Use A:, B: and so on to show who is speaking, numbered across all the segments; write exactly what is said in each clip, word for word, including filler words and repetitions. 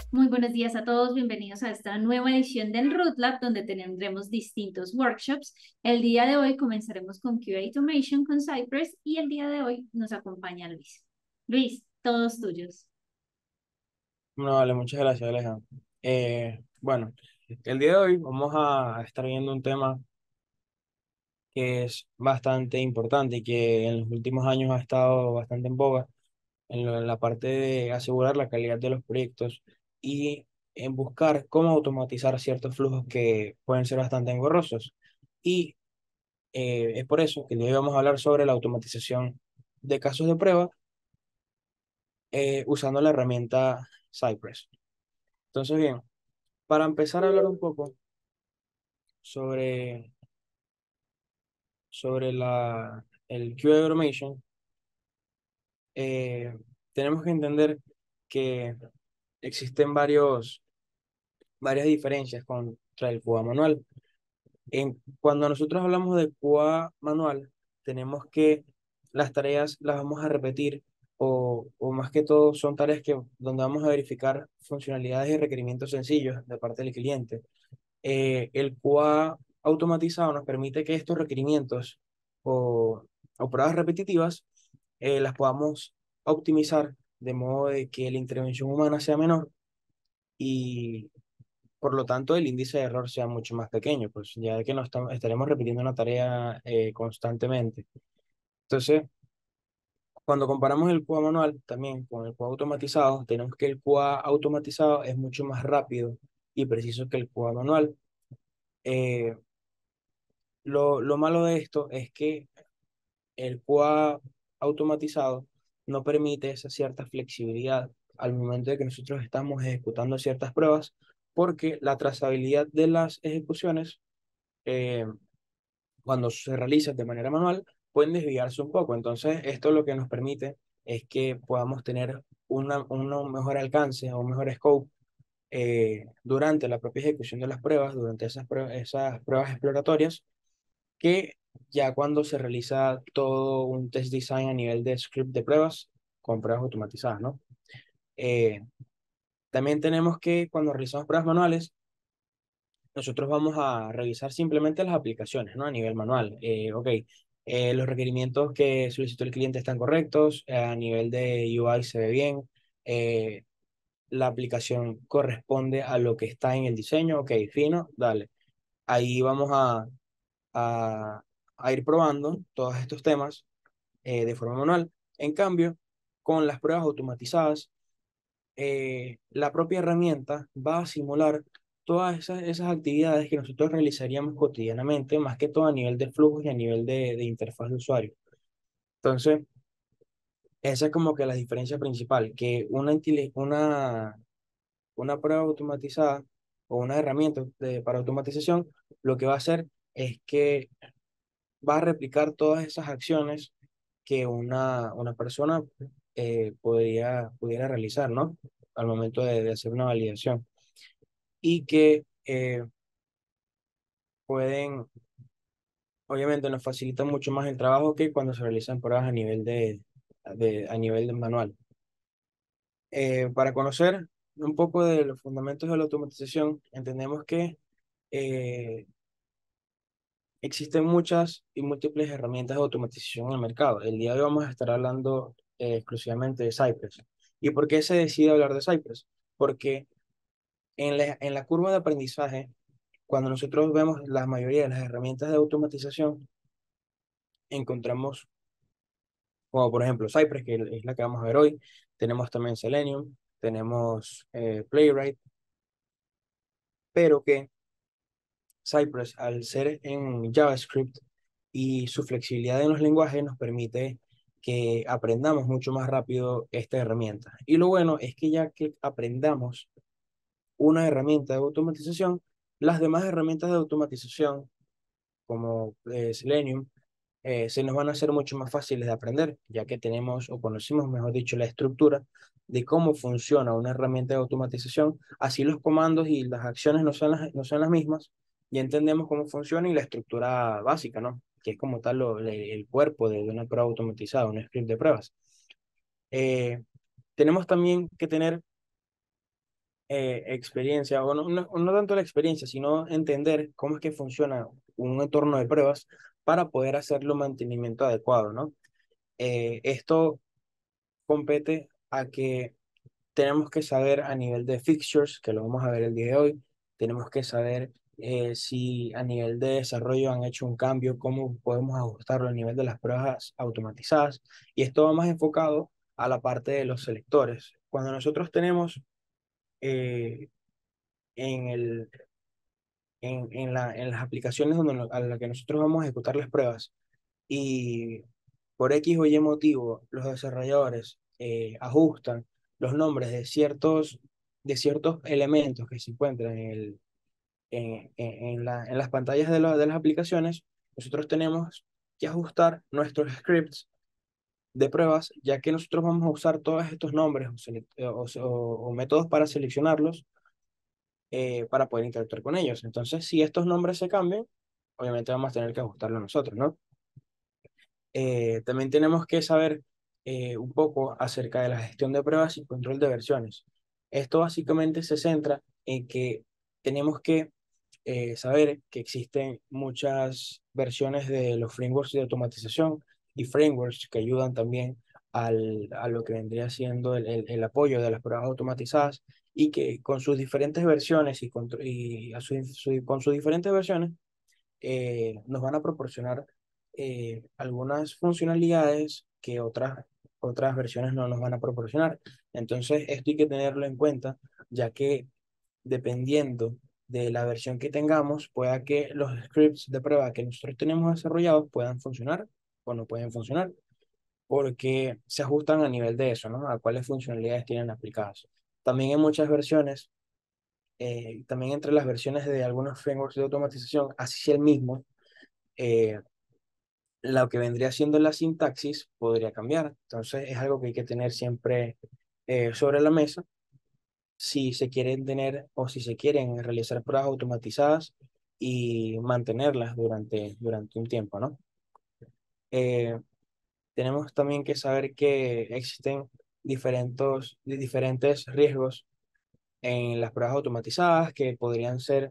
A: Muy buenos días a todos, bienvenidos a esta nueva edición del Root Lab donde tendremos distintos workshops. El día de hoy comenzaremos con Q A Automation con Cypress y el día de hoy nos acompaña Luis. Luis, todos tuyos.
B: No, vale, muchas gracias, Alejandro. Eh, bueno, el día de hoy vamos a estar viendo un tema que es bastante importante y que en los últimos años ha estado bastante en boga en, lo- en la parte de asegurar la calidad de los proyectos y en buscar cómo automatizar ciertos flujos que pueden ser bastante engorrosos. Y eh, es por eso que el día de hoy vamos a hablar sobre la automatización de casos de prueba eh, usando la herramienta Cypress. Entonces, bien, para empezar a hablar un poco sobre, sobre la, el Q A Automation, eh, tenemos que entender que existen varios, varias diferencias contra el Q A manual. En, cuando nosotros hablamos de Q A manual, tenemos que las tareas las vamos a repetir o, o más que todo son tareas que, donde vamos a verificar funcionalidades y requerimientos sencillos de parte del cliente. Eh, el Q A automatizado nos permite que estos requerimientos o, o pruebas repetitivas eh, las podamos optimizar de modo de que la intervención humana sea menor y por lo tanto el índice de error sea mucho más pequeño, pues ya que no estamos, estaremos repitiendo una tarea eh, constantemente. Entonces, cuando comparamos el Q A manual también con el Q A automatizado, tenemos que el Q A automatizado es mucho más rápido y preciso que el Q A manual. Eh, Lo, lo malo de esto es que el Q A automatizado no permite esa cierta flexibilidad al momento de que nosotros estamos ejecutando ciertas pruebas, porque la trazabilidad de las ejecuciones, eh, cuando se realizan de manera manual, pueden desviarse un poco. Entonces, esto lo que nos permite es que podamos tener una, un mejor alcance o un mejor scope eh, durante la propia ejecución de las pruebas, durante esas prue- esas pruebas exploratorias que ya cuando se realiza todo un test design a nivel de script de pruebas con pruebas automatizadas, ¿no? Eh, También tenemos que cuando realizamos pruebas manuales, nosotros vamos a revisar simplemente las aplicaciones, ¿no? A nivel manual. Eh, ok, eh, los requerimientos que solicitó el cliente están correctos, eh, a nivel de U I se ve bien, eh, la aplicación corresponde a lo que está en el diseño, ok, fino, dale. Ahí vamos a, a a ir probando todos estos temas eh, de forma manual. En cambio, con las pruebas automatizadas, eh, la propia herramienta va a simular todas esas, esas actividades que nosotros realizaríamos cotidianamente, más que todo a nivel de flujos y a nivel de, de interfaz de usuario. Entonces, esa es como que la diferencia principal, que una, intele- una, una prueba automatizada o una herramienta de- para automatización, lo que va a hacer es que va a replicar todas esas acciones que una, una persona eh, podría, pudiera realizar, ¿no? Al momento de, de hacer una validación. Y que eh, pueden, obviamente nos facilitan mucho más el trabajo que cuando se realizan pruebas a nivel de, de- a nivel de manual. Eh, para conocer un poco de los fundamentos de la automatización, entendemos que eh, existen muchas y múltiples herramientas de automatización en el mercado. El día de hoy vamos a estar hablando eh, exclusivamente de Cypress. ¿Y por qué se decide hablar de Cypress? Porque en la, en la curva de aprendizaje, cuando nosotros vemos la mayoría de las herramientas de automatización, encontramos, como por ejemplo Cypress, que es la que vamos a ver hoy, tenemos también Selenium, tenemos eh, Playwright, pero que Cypress, al ser en JavaScript y su flexibilidad en los lenguajes, nos permite que aprendamos mucho más rápido esta herramienta. Y lo bueno es que ya que aprendamos una herramienta de automatización, las demás herramientas de automatización, como eh, Selenium, eh, se nos van a hacer mucho más fáciles de aprender, ya que tenemos o conocemos, mejor dicho, la estructura de cómo funciona una herramienta de automatización. Así los comandos y las acciones no son las, no son las mismas, ya entendemos cómo funciona y la estructura básica, ¿no? Que es como tal lo- le- el cuerpo de, de una prueba automatizada, un script de pruebas. Eh, Tenemos también que tener eh, experiencia, o no, no, no tanto la experiencia, sino entender cómo es que funciona un entorno de pruebas para poder hacerlo mantenimiento adecuado, ¿no? Eh, esto compete a que tenemos que saber a nivel de fixtures, que lo vamos a ver el día de hoy, tenemos que saber eh, si a nivel de desarrollo han hecho un cambio, cómo podemos ajustarlo a nivel de las pruebas automatizadas, y esto va más enfocado a la parte de los selectores. Cuando nosotros tenemos eh, en el, en, en la, en las aplicaciones donde, no- a las que nosotros vamos a ejecutar las pruebas, y por X o Y motivo los desarrolladores eh, ajustan los nombres de ciertos, de ciertos elementos que se encuentran en, el, en, en, en la, en las pantallas de, la- de las aplicaciones, nosotros tenemos que ajustar nuestros scripts de pruebas, ya que nosotros vamos a usar todos estos nombres o, selec- o, o- o métodos para seleccionarlos eh, para poder interactuar con ellos. Entonces, si estos nombres se cambian, obviamente vamos a tener que ajustarlo nosotros, ¿no? Eh, también tenemos que saber eh, un poco acerca de la gestión de pruebas y control de versiones. Esto básicamente se centra en que tenemos que eh, saber que existen muchas versiones de los frameworks de automatización y frameworks que ayudan también al, a lo que vendría siendo el, el- el apoyo de las pruebas automatizadas, y que con sus diferentes versiones y, con, y a su- su- con sus diferentes versiones eh, nos van a proporcionar eh, algunas funcionalidades que otras, otras versiones no nos van a proporcionar. Entonces, esto hay que tenerlo en cuenta, ya que dependiendo de la versión que tengamos, pueda que los scripts de prueba que nosotros tenemos desarrollados puedan funcionar o no pueden funcionar, porque se ajustan a nivel de eso, ¿no? A cuáles funcionalidades tienen aplicadas. También en muchas versiones, eh, también entre las versiones de algunos frameworks de automatización, así sea el mismo, eh, lo que vendría siendo la sintaxis podría cambiar. Entonces es algo que hay que tener siempre eh, sobre la mesa si se quieren tener o si se quieren realizar pruebas automatizadas y mantenerlas durante, durante un tiempo, ¿no? Eh, tenemos también que saber que existen diferentes, diferentes riesgos en las pruebas automatizadas que podrían ser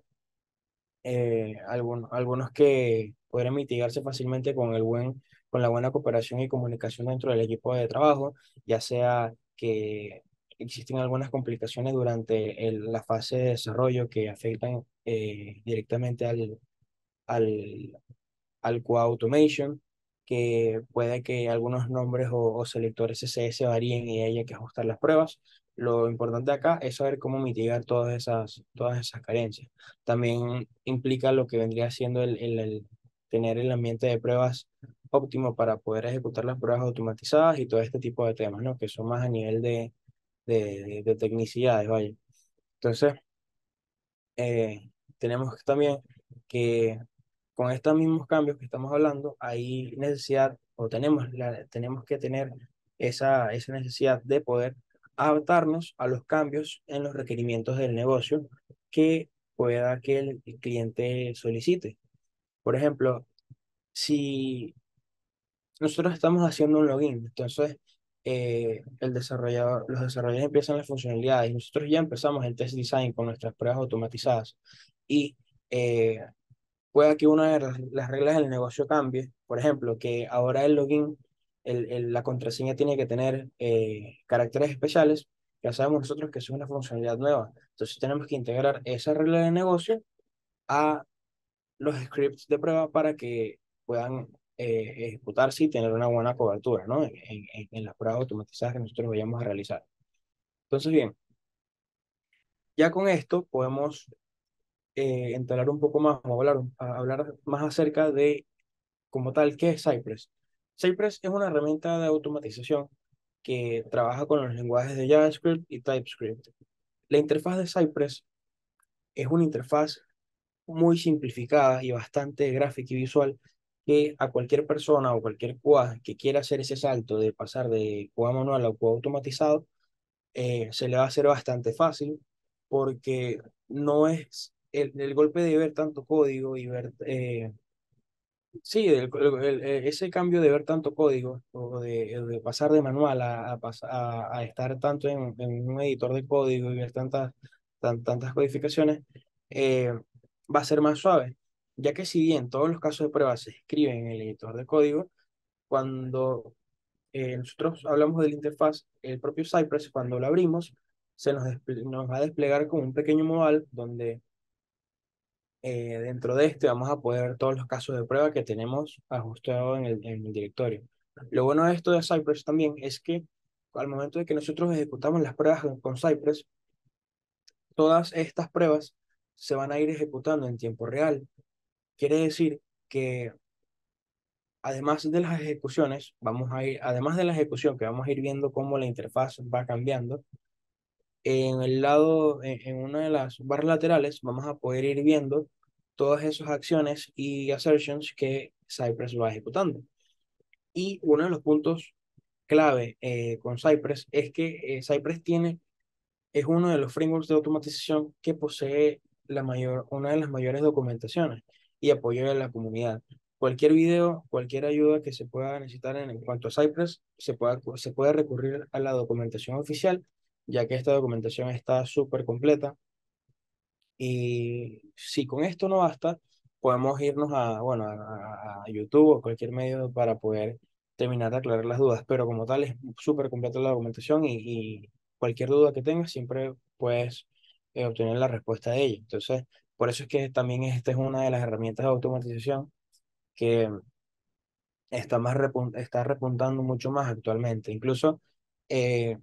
B: eh, algún- algunos que podrían mitigarse fácilmente con el buen, con la buena cooperación y comunicación dentro del equipo de trabajo, ya sea que existen algunas complicaciones durante el- la fase de desarrollo que afectan eh, directamente al, al, al Q A Automation, que puede que algunos nombres o, o selectores C S S varíen y haya que ajustar las pruebas. Lo importante acá es saber cómo mitigar todas esas, todas esas carencias. También implica lo que vendría siendo el, el, el tener el ambiente de pruebas óptimo para poder ejecutar las pruebas automatizadas y todo este tipo de temas, ¿no? Que son más a nivel de, de, de, de tecnicidades, vaya. Entonces, eh, tenemos también que con estos mismos cambios que estamos hablando, hay necesidad o tenemos, la, tenemos que tener esa, esa necesidad de poder adaptarnos a los cambios en los requerimientos del negocio que pueda que el, el cliente solicite. Por ejemplo, si nosotros estamos haciendo un login, entonces eh, el desarrollador, los desarrolladores empiezan las funcionalidades y nosotros ya empezamos el test design con nuestras pruebas automatizadas, y eh, pueda que una de las las reglas del negocio cambie. Por ejemplo, que ahora el login, el, el- la contraseña tiene que tener eh, caracteres especiales. Ya sabemos nosotros que eso es una funcionalidad nueva. Entonces tenemos que integrar esa regla de negocio a los scripts de prueba para que puedan eh, ejecutarse y tener una buena cobertura, ¿no? En, en- en las pruebas automatizadas que nosotros vayamos a realizar. Entonces, bien, ya con esto podemos eh, entablar un poco más, o hablar, a- hablar más acerca de como tal, ¿qué es Cypress? Cypress es una herramienta de automatización que trabaja con los lenguajes de JavaScript y TypeScript. La interfaz de Cypress es una interfaz muy simplificada y bastante gráfica y visual, que a cualquier persona o cualquier Q A que quiera hacer ese salto de pasar de Q A manual a Q A automatizado, eh, se le va a hacer bastante fácil, porque no es el, el golpe de ver tanto código y ver eh, sí, el- el- el- eh, ese cambio de ver tanto código o de, de pasar de manual a, a, pas- a- a estar tanto en, en un editor de código y ver tantas, tan- tantas codificaciones, eh, va a ser más suave, ya que si bien todos los casos de prueba se escriben en el editor de código, cuando eh, nosotros hablamos de la interfaz, el propio Cypress, cuando lo abrimos, se nos, desple- nos va a desplegar como un pequeño modal donde eh, dentro de este vamos a poder ver todos los casos de prueba que tenemos ajustados en el, en el directorio. Lo bueno de esto de Cypress también es que al momento de que nosotros ejecutamos las pruebas con con Cypress, todas estas pruebas se van a ir ejecutando en tiempo real. Quiere decir que además de las ejecuciones, vamos a ir, además de la ejecución, que vamos a ir viendo cómo la interfaz va cambiando, en el lado, en, en una de las barras laterales, vamos a poder ir viendo todas esas acciones y assertions que Cypress va ejecutando. Y uno de los puntos clave eh, con Cypress es que eh, Cypress tiene es uno de los frameworks de automatización que posee la mayor, una de las mayores documentaciones y apoyo de la comunidad. Cualquier video, cualquier ayuda que se pueda necesitar en, en cuanto a Cypress, se pueda, se puede recurrir a la documentación oficial, ya que esta documentación está súper completa. Y si con esto no basta, podemos irnos a, bueno, a, a- a YouTube o cualquier medio para poder terminar de aclarar las dudas. Pero como tal, es súper completa la documentación y, y cualquier duda que tengas, siempre puedes eh, obtener la respuesta de ella. Entonces, por eso es que también esta es una de las herramientas de automatización que está, más repun- está repuntando mucho más actualmente. Incluso eh,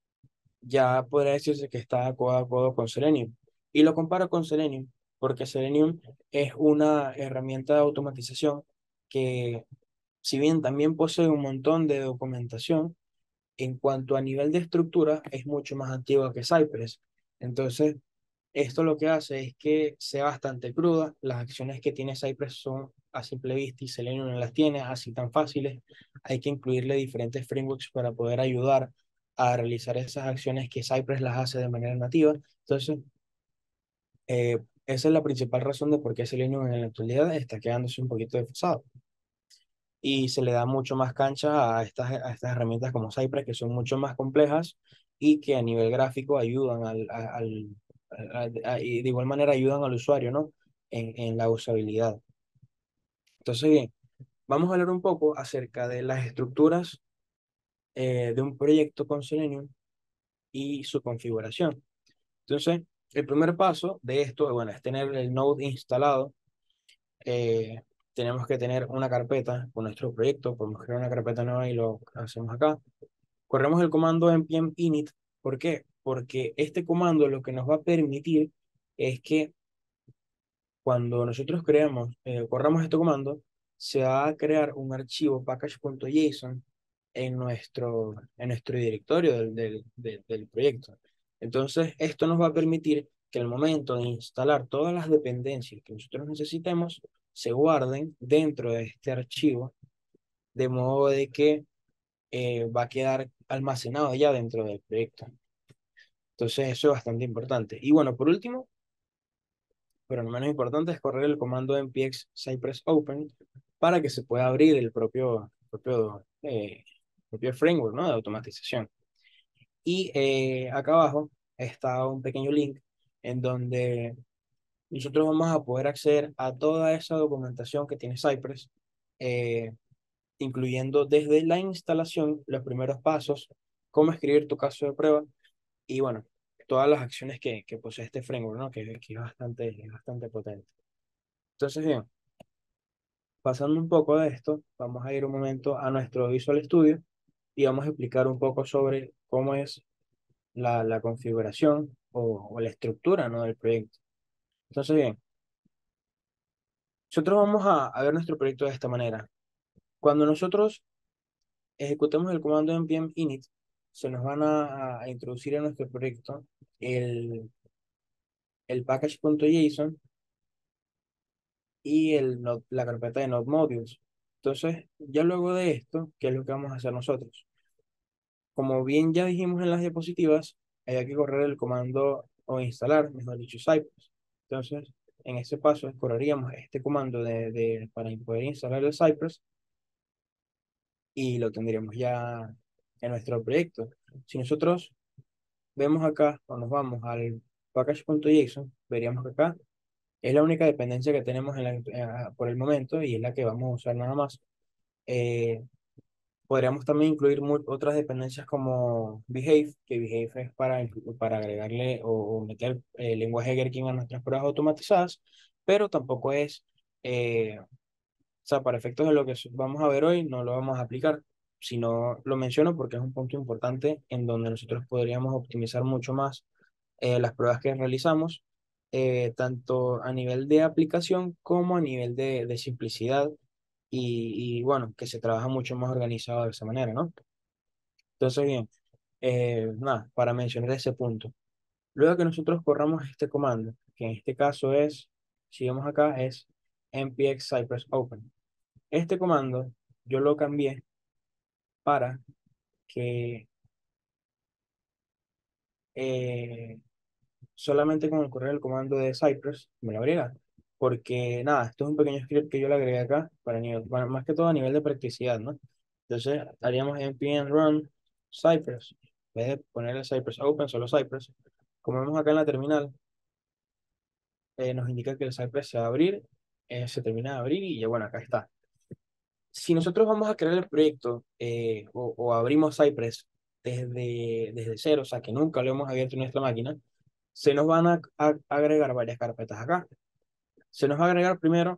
B: ya podría decirse que está codo a codo con Selenium. Y lo comparo con Selenium porque Selenium es una herramienta de automatización que, si bien también posee un montón de documentación, en cuanto a nivel de estructura, es mucho más antigua que Cypress. Entonces, esto lo que hace es que sea bastante cruda. Las acciones que tiene Cypress son a simple vista y Selenium no las tiene así tan fáciles. Hay que incluirle diferentes frameworks para poder ayudar a realizar esas acciones que Cypress las hace de manera nativa. Entonces, eh, esa es la principal razón de por qué Selenium en la actualidad está quedándose un poquito desfasado. Y se le da mucho más cancha a estas, a estas herramientas como Cypress, que son mucho más complejas y que a nivel gráfico ayudan al, a- al, a- a- y de igual manera ayudan al usuario, ¿no? En, en la usabilidad. Entonces, bien, vamos a hablar un poco acerca de las estructuras eh, de un proyecto con Selenium y su configuración. Entonces, el primer paso de esto, bueno, es tener el Node instalado. Eh, tenemos que tener una carpeta con nuestro proyecto. Podemos crear una carpeta nueva y lo hacemos acá. Corremos el comando npm init. ¿Por qué? Porque este comando lo que nos va a permitir es que cuando nosotros creamos, eh, corramos este comando, se va a crear un archivo package.json en nuestro, en nuestro directorio del, del, del, del proyecto. Entonces, esto nos va a permitir que al momento de instalar todas las dependencias que nosotros necesitemos, se guarden dentro de este archivo, de modo de que eh, va a quedar almacenado ya dentro del proyecto. Entonces, eso es bastante importante. Y bueno, por último, pero no menos importante, es correr el comando npx cypress open para que se pueda abrir el propio, propio, eh, propio framework, ¿no? De automatización. Y eh, acá abajo está un pequeño link en donde nosotros vamos a poder acceder a toda esa documentación que tiene Cypress, eh, incluyendo desde la instalación, los primeros pasos, cómo escribir tu caso de prueba y bueno, todas las acciones que, que posee este framework, ¿no? Que, que es bastante, es bastante potente. Entonces, bien, pasando un poco de esto, vamos a ir un momento a nuestro Visual Studio y vamos a explicar un poco sobre cómo es la, la configuración o, o la estructura, ¿no? Del proyecto. Entonces, bien, nosotros vamos a, a ver nuestro proyecto de esta manera. Cuando nosotros ejecutemos el comando npm init, se nos van a, a introducir en nuestro proyecto el, el package.json y el, node- la carpeta de Node Modules. Entonces, ya luego de esto, ¿qué es lo que vamos a hacer nosotros? Como bien ya dijimos en las diapositivas, hay que correr el comando o instalar, mejor dicho, Cypress. Entonces, en ese paso, correríamos este comando de, de- para poder instalar el Cypress y lo tendríamos ya en nuestro proyecto. Si nosotros vemos acá, o nos vamos al package.json, veríamos que acá es la única dependencia que tenemos en la, eh, por el momento y es la que vamos a usar nada más. Eh, Podríamos también incluir mu- otras dependencias como Behave, que Behave es para, inclu- para agregarle o, o meter el lenguaje Gherkin a nuestras pruebas automatizadas, pero tampoco es, eh, o sea, para efectos de lo que s- vamos a ver hoy, no lo vamos a aplicar, sino lo menciono porque es un punto importante en donde nosotros podríamos optimizar mucho más eh, las pruebas que realizamos, eh, tanto a nivel de aplicación como a nivel de, de simplicidad y, y, bueno, que se trabaja mucho más organizado de esa manera, ¿no? Entonces, bien, eh, nada, para mencionar ese punto. Luego que nosotros corramos este comando, que en este caso es, si vemos acá, es npx cypress open. Este comando yo lo cambié para que eh, solamente con el correr el comando de Cypress me lo agrega. Porque nada, esto es un pequeño script que yo le agregué acá, para nivel, bueno, más que todo a nivel de practicidad, ¿no? Entonces haríamos npm run Cypress. En vez de ponerle Cypress open, solo Cypress. Como vemos acá en la terminal, eh, nos indica que el Cypress se va a abrir, eh, se termina de abrir y ya bueno, acá está. Si nosotros vamos a crear el proyecto eh, o, o abrimos Cypress desde, desde cero, o sea que nunca lo hemos abierto en nuestra máquina, se nos van a, a- agregar varias carpetas acá. Se nos va a agregar primero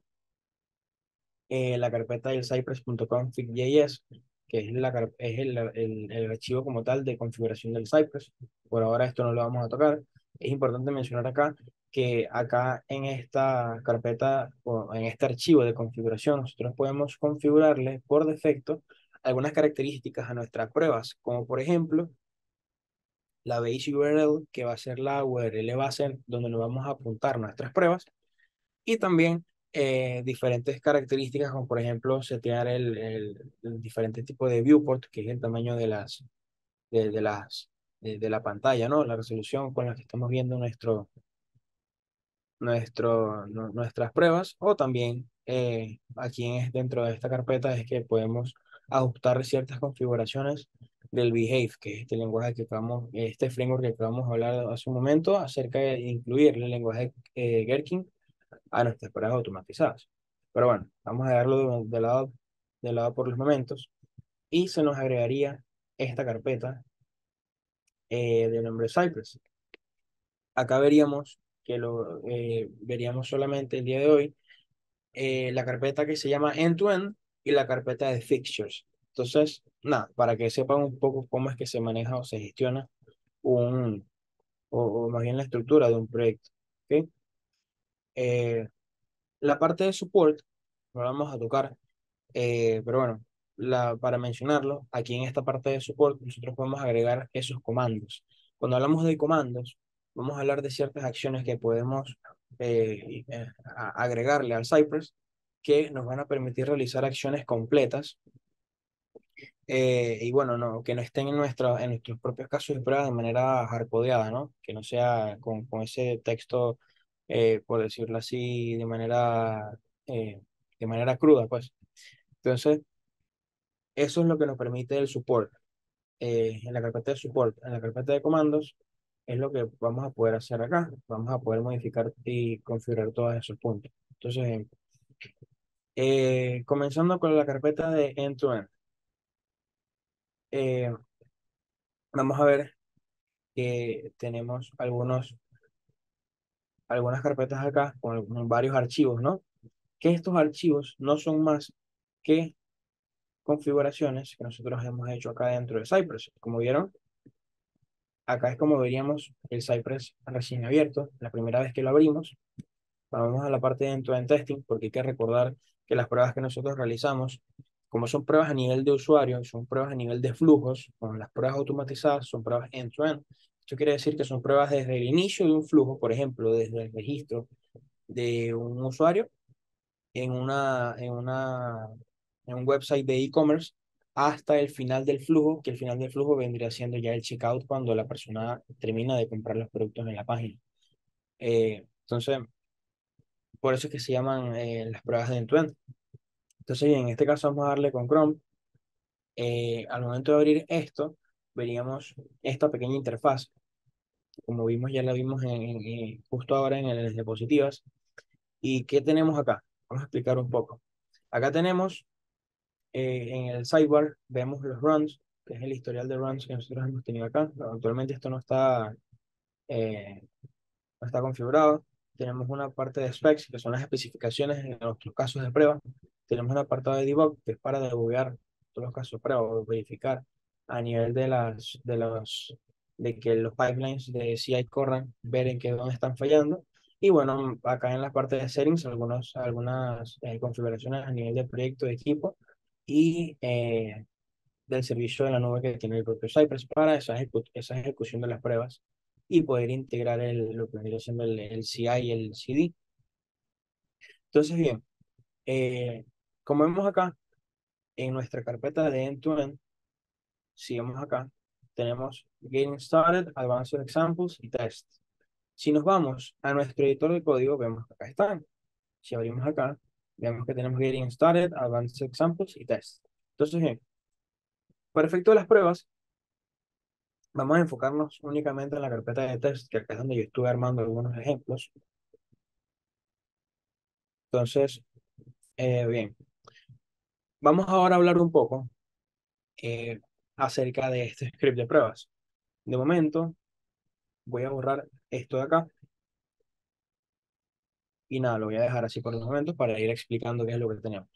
B: eh, la carpeta del cypress.config.js, que es, la, car- es el, el, el archivo como tal de configuración del Cypress. Por ahora esto no lo vamos a tocar. Es importante mencionar acá que acá en esta carpeta o en este archivo de configuración nosotros podemos configurarle por defecto algunas características a nuestras pruebas, como por ejemplo la base U R L, que va a ser la U R L base donde nos vamos a apuntar nuestras pruebas y también eh, diferentes características, como por ejemplo setear el, el, el diferente tipo de viewport, que es el tamaño de las, de, de las, de, de la pantalla, ¿no? La resolución con la que estamos viendo nuestro, nuestro, nu- nuestras pruebas, o también eh, aquí en, dentro de esta carpeta es que podemos ajustar ciertas configuraciones del Behave, que es este lenguaje que acabamos, este framework que acabamos de hablar hace un momento acerca de incluir el lenguaje eh, Gherkin a nuestras pruebas automatizadas. Pero bueno, vamos a dejarlo de, de lado, de lado por los momentos y se nos agregaría esta carpeta eh, de nombre Cypress. Acá veríamos que lo eh, veríamos solamente el día de hoy eh, la carpeta que se llama end-to-end y la carpeta de fixtures. Entonces, nada, para que sepan un poco cómo es que se maneja o se gestiona un, o, o más bien la estructura de un proyecto. ¿Ok? Eh, la parte de support, no la vamos a tocar. Eh, pero bueno, la, para mencionarlo, aquí en esta parte de support nosotros podemos agregar esos comandos. Cuando hablamos de comandos, vamos a hablar de ciertas acciones que podemos eh, eh, a- agregarle al Cypress que nos van a permitir realizar acciones completas eh, y bueno, no, que no estén en, nuestra, en nuestros propios casos de prueba de manera hardcodeada, ¿no? Que no sea con, con ese texto, eh, por decirlo así, de manera, eh, de manera cruda, pues. Entonces, eso es lo que nos permite el support. Eh, en la carpeta de support, en la carpeta de comandos, es lo que vamos a poder hacer acá. Vamos a poder modificar y configurar todos esos puntos. Entonces, eh, comenzando con la carpeta de end-to-end, eh, vamos a ver que tenemos algunos, algunas carpetas acá con, algún- varios archivos, ¿no? Que estos archivos no son más que configuraciones que nosotros hemos hecho acá dentro de Cypress. Como vieron, acá es como veríamos el Cypress recién abierto, la primera vez que lo abrimos. Vamos a la parte de end-to-end testing, porque hay que recordar que las pruebas que nosotros realizamos, como son pruebas a nivel de usuario, son pruebas a nivel de flujos, con las pruebas automatizadas son pruebas end-to-end. Esto quiere decir que son pruebas desde el inicio de un flujo, por ejemplo, desde el registro de un usuario en una, en una, en un website de e-commerce hasta el final del flujo, que el final del flujo vendría siendo ya el checkout cuando la persona termina de comprar los productos en la página. Eh, entonces, por eso es que se llaman eh, las pruebas de end-to-end. Entonces, en este caso vamos a darle con Chrome. Eh, al momento de abrir esto, veríamos esta pequeña interfaz. como vimos, ya la vimos en, en- en- justo ahora en las diapositivas. ¿Y qué tenemos acá? Vamos a explicar un poco. Acá tenemos eh, en el sidebar, vemos los runs, que es el historial de runs que nosotros hemos tenido acá. Pero actualmente esto no está, eh, no está configurado. Tenemos una parte de specs, que son las especificaciones en nuestros casos de prueba. Tenemos un apartado de debug, que es para debugar todos los casos de prueba o verificar a nivel de las, de los, de que los pipelines de C I corran, ver en qué dónde están fallando. Y bueno, acá en la parte de settings, algunos, algunas eh, configuraciones a nivel de proyecto de equipo y eh, del servicio de la nube que tiene el propio Cypress para esa, ejecu- esa ejecución de las pruebas y poder integrar el, lo que vendría siendo el, el C I y el C D. Entonces, bien, eh, como vemos acá en nuestra carpeta de end-to-end, si vemos acá, tenemos Getting Started, Advanced Examples y Test. Si nos vamos a nuestro editor de código, vemos que acá están. Si abrimos acá, vemos que tenemos Getting Started, Advanced Examples y Test. Entonces, bien, para efecto de las pruebas, vamos a enfocarnos únicamente en la carpeta de test, que acá es donde yo estuve armando algunos ejemplos. Entonces, eh, bien, vamos ahora a hablar un poco eh, acerca de este script de pruebas. De momento, voy a borrar esto de acá y nada, lo voy a dejar así por los momentos para ir explicando qué es lo que tenemos.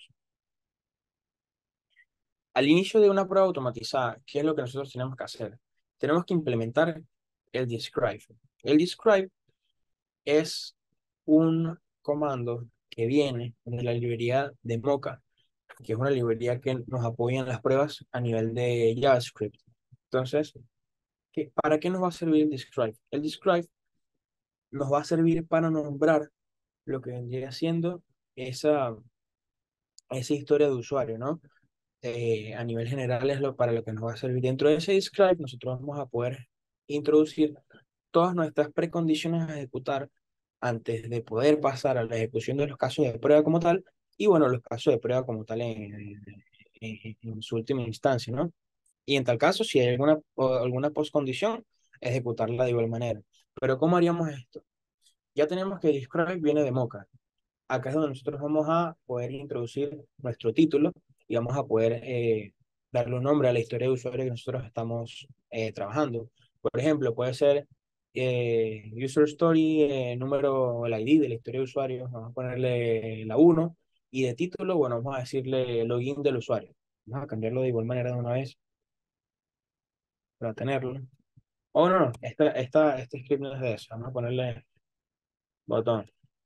B: Al inicio de una prueba automatizada, ¿qué es lo que nosotros tenemos que hacer? Tenemos que implementar el describe. El describe es un comando que viene de la librería de Mocha, que es una librería que nos apoya en las pruebas a nivel de JavaScript. Entonces, ¿qué, ¿para qué nos va a servir el describe? El describe nos va a servir para nombrar lo que vendría siendo esa, esa historia de usuario, ¿no? Eh, a nivel general es lo, para lo que nos va a servir. Dentro de ese describe, nosotros vamos a poder introducir todas nuestras precondiciones a ejecutar antes de poder pasar a la ejecución de los casos de prueba como tal, y bueno, los casos de prueba como tal en, en, en- en su última instancia, ¿no? Y en tal caso, si hay alguna, o alguna postcondición, ejecutarla de igual manera. Pero ¿cómo haríamos esto? Ya tenemos que Describe viene de Mocha. Acá es donde nosotros vamos a poder introducir nuestro título y vamos a poder eh, darle un nombre a la historia de usuario que nosotros estamos eh, trabajando. Por ejemplo, puede ser eh, User Story, eh, número, el I D de la historia de usuario, vamos a ponerle la uno y de título, bueno, vamos a decirle login del usuario. Vamos a cambiarlo de igual manera de una vez para tenerlo. Oh, no, no, esta, esta, este script no es de eso. Vamos a ponerle botón.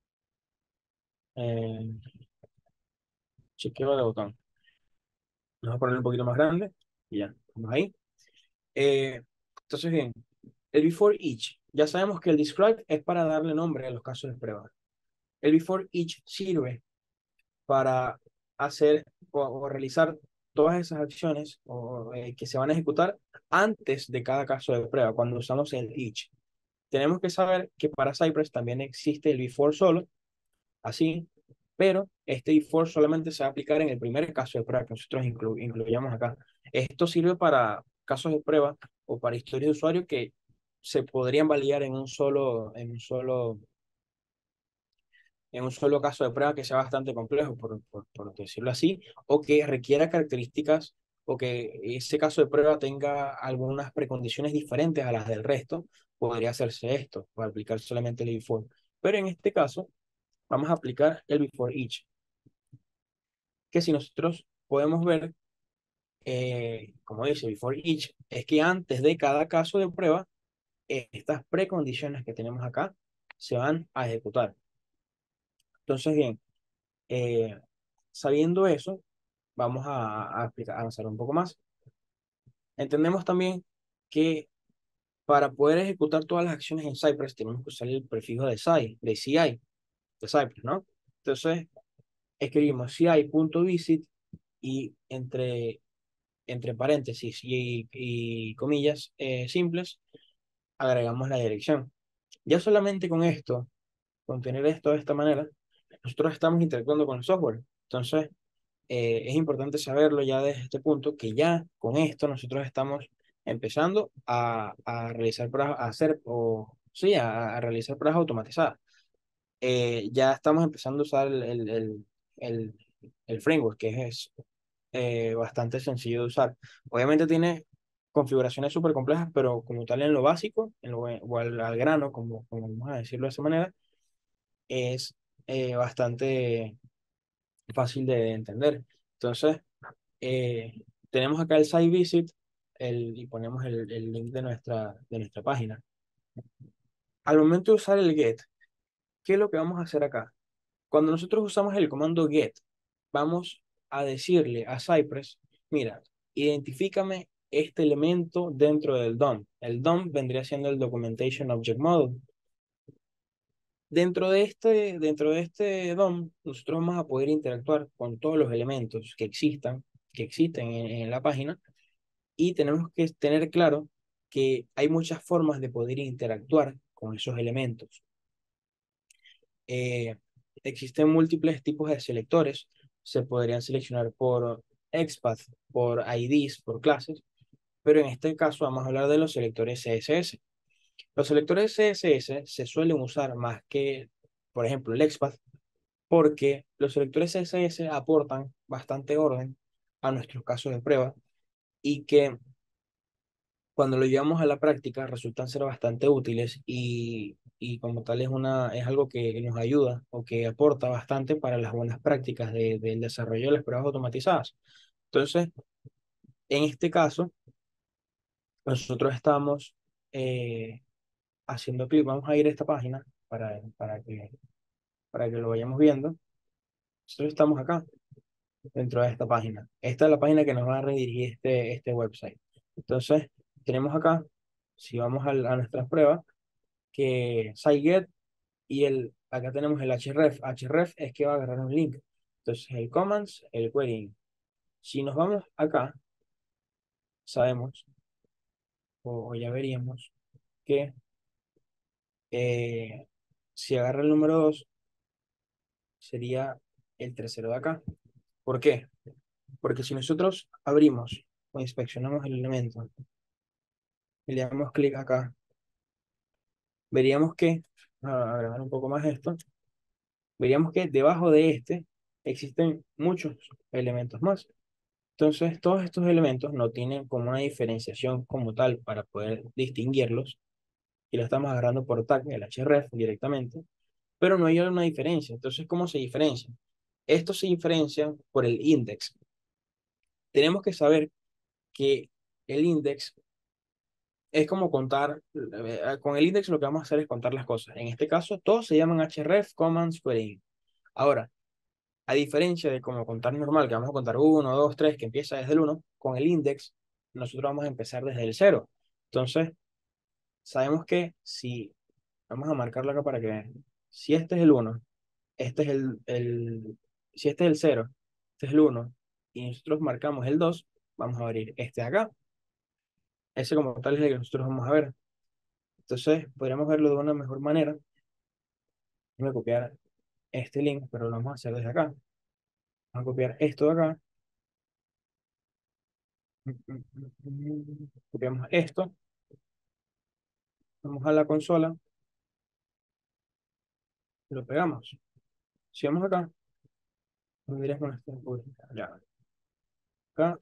B: Eh, chequeo de botón. Vamos a ponerle un poquito más grande y ya, vamos ahí. Eh, entonces, bien, el before each. Ya sabemos que el describe es para darle nombre a los casos de prueba. El before each sirve para hacer o, o realizar todas esas acciones o, eh, que se van a ejecutar antes de cada caso de prueba, cuando usamos el each. Tenemos que saber que para Cypress también existe el before solo, así, pero este before solamente se va a aplicar en el primer caso de prueba que nosotros inclu incluyamos acá. Esto sirve para casos de prueba o para historias de usuario que se podrían validar en un solo, en un solo, en un solo caso de prueba que sea bastante complejo, por, por, por decirlo así, o que requiera características o que ese caso de prueba tenga algunas precondiciones diferentes a las del resto, podría hacerse esto, para aplicar solamente el before. Pero en este caso, vamos a aplicar el before each, que si nosotros podemos ver, eh, como dice before each, es que antes de cada caso de prueba, eh, estas precondiciones que tenemos acá se van a ejecutar. Entonces, bien, eh, sabiendo eso, vamos a, a explicar- a avanzar un poco más. Entendemos también que para poder ejecutar todas las acciones en Cypress tenemos que usar el prefijo de C I, de C I, de Cypress, ¿no? Entonces, escribimos ci.visit y entre entre paréntesis y, y comillas eh, simples, agregamos la dirección. Ya solamente con esto, con tener esto de esta manera, nosotros estamos interactuando con el software. Entonces, eh, es importante saberlo ya desde este punto, que ya con esto nosotros estamos empezando a, a realizar pruebas, a hacer, o sí, a, a realizar pruebas automatizadas. Eh, ya estamos empezando a usar el, el, el, el- el framework, que es eh, bastante sencillo de usar. Obviamente tiene configuraciones súper complejas, pero como tal en lo básico, en lo, o al, al grano, como, como vamos a decirlo de esa manera, es eh, bastante fácil de entender. Entonces, eh, tenemos acá el site visit el, y ponemos el, el link de nuestra, de nuestra página. Al momento de usar el get, ¿qué es lo que vamos a hacer acá? Cuando nosotros usamos el comando get, vamos a decirle a Cypress, mira, identifícame este elemento dentro del D O M. El D O M vendría siendo el Documentation Object Model. Dentro de este, dentro de este D O M, nosotros vamos a poder interactuar con todos los elementos que existan, que existen en, en la página, y tenemos que tener claro que hay muchas formas de poder interactuar con esos elementos. Eh, Existen múltiples tipos de selectores. Se podrían seleccionar por XPath, por I Ds, por clases, pero en este caso vamos a hablar de los selectores C S S. Los selectores C S S se suelen usar más que, por ejemplo, el XPath, porque los selectores C S S aportan bastante orden a nuestros casos de prueba y que cuando lo llevamos a la práctica resultan ser bastante útiles y, y como tal es, una, es algo que nos ayuda o que aporta bastante para las buenas prácticas de- del desarrollo de las pruebas automatizadas. Entonces, en este caso, nosotros estamos eh, haciendo clic, vamos a ir a esta página para, para que, para que lo vayamos viendo. Nosotros estamos acá, dentro de esta página. Esta es la página que nos va a redirigir este, este website. Entonces, tenemos acá, si vamos al- a nuestras pruebas, que SiteGet y el, acá tenemos el href. Href es que va a agarrar un link. Entonces el commands, el querying. Si nos vamos acá, sabemos, o, o ya veríamos, que eh, si agarra el número dos sería el tercero de acá. ¿Por qué? Porque si nosotros abrimos o inspeccionamos el elemento y le damos clic acá, veríamos que, a agregar un poco más esto, veríamos que debajo de este existen muchos elementos más. Entonces, todos estos elementos no tienen como una diferenciación como tal para poder distinguirlos, y lo estamos agarrando por tag, el href directamente, pero no hay una diferencia. Entonces, ¿cómo se diferencia? Esto se diferencia por el index. Tenemos que saber que el index es como contar, eh, con el index lo que vamos a hacer es contar las cosas. En este caso, todos se llaman href, commands, querying. Ahora, a diferencia de como contar normal, que vamos a contar uno, dos, tres, que empieza desde el uno, con el index, nosotros vamos a empezar desde el cero. Entonces, sabemos que si, vamos a marcarlo acá para que vean, si este es el uno, este es el, el, si este es el cero, este es el uno, y nosotros marcamos el dos, vamos a abrir este de acá. Ese como tal es el que nosotros vamos a ver. Entonces, podríamos verlo de una mejor manera. Voy a copiar este link, pero lo vamos a hacer desde acá. Vamos a copiar esto de acá. Copiamos esto, vamos a la consola, lo pegamos. Si vamos acá, nos dirías con esto. Uy, ya, acá,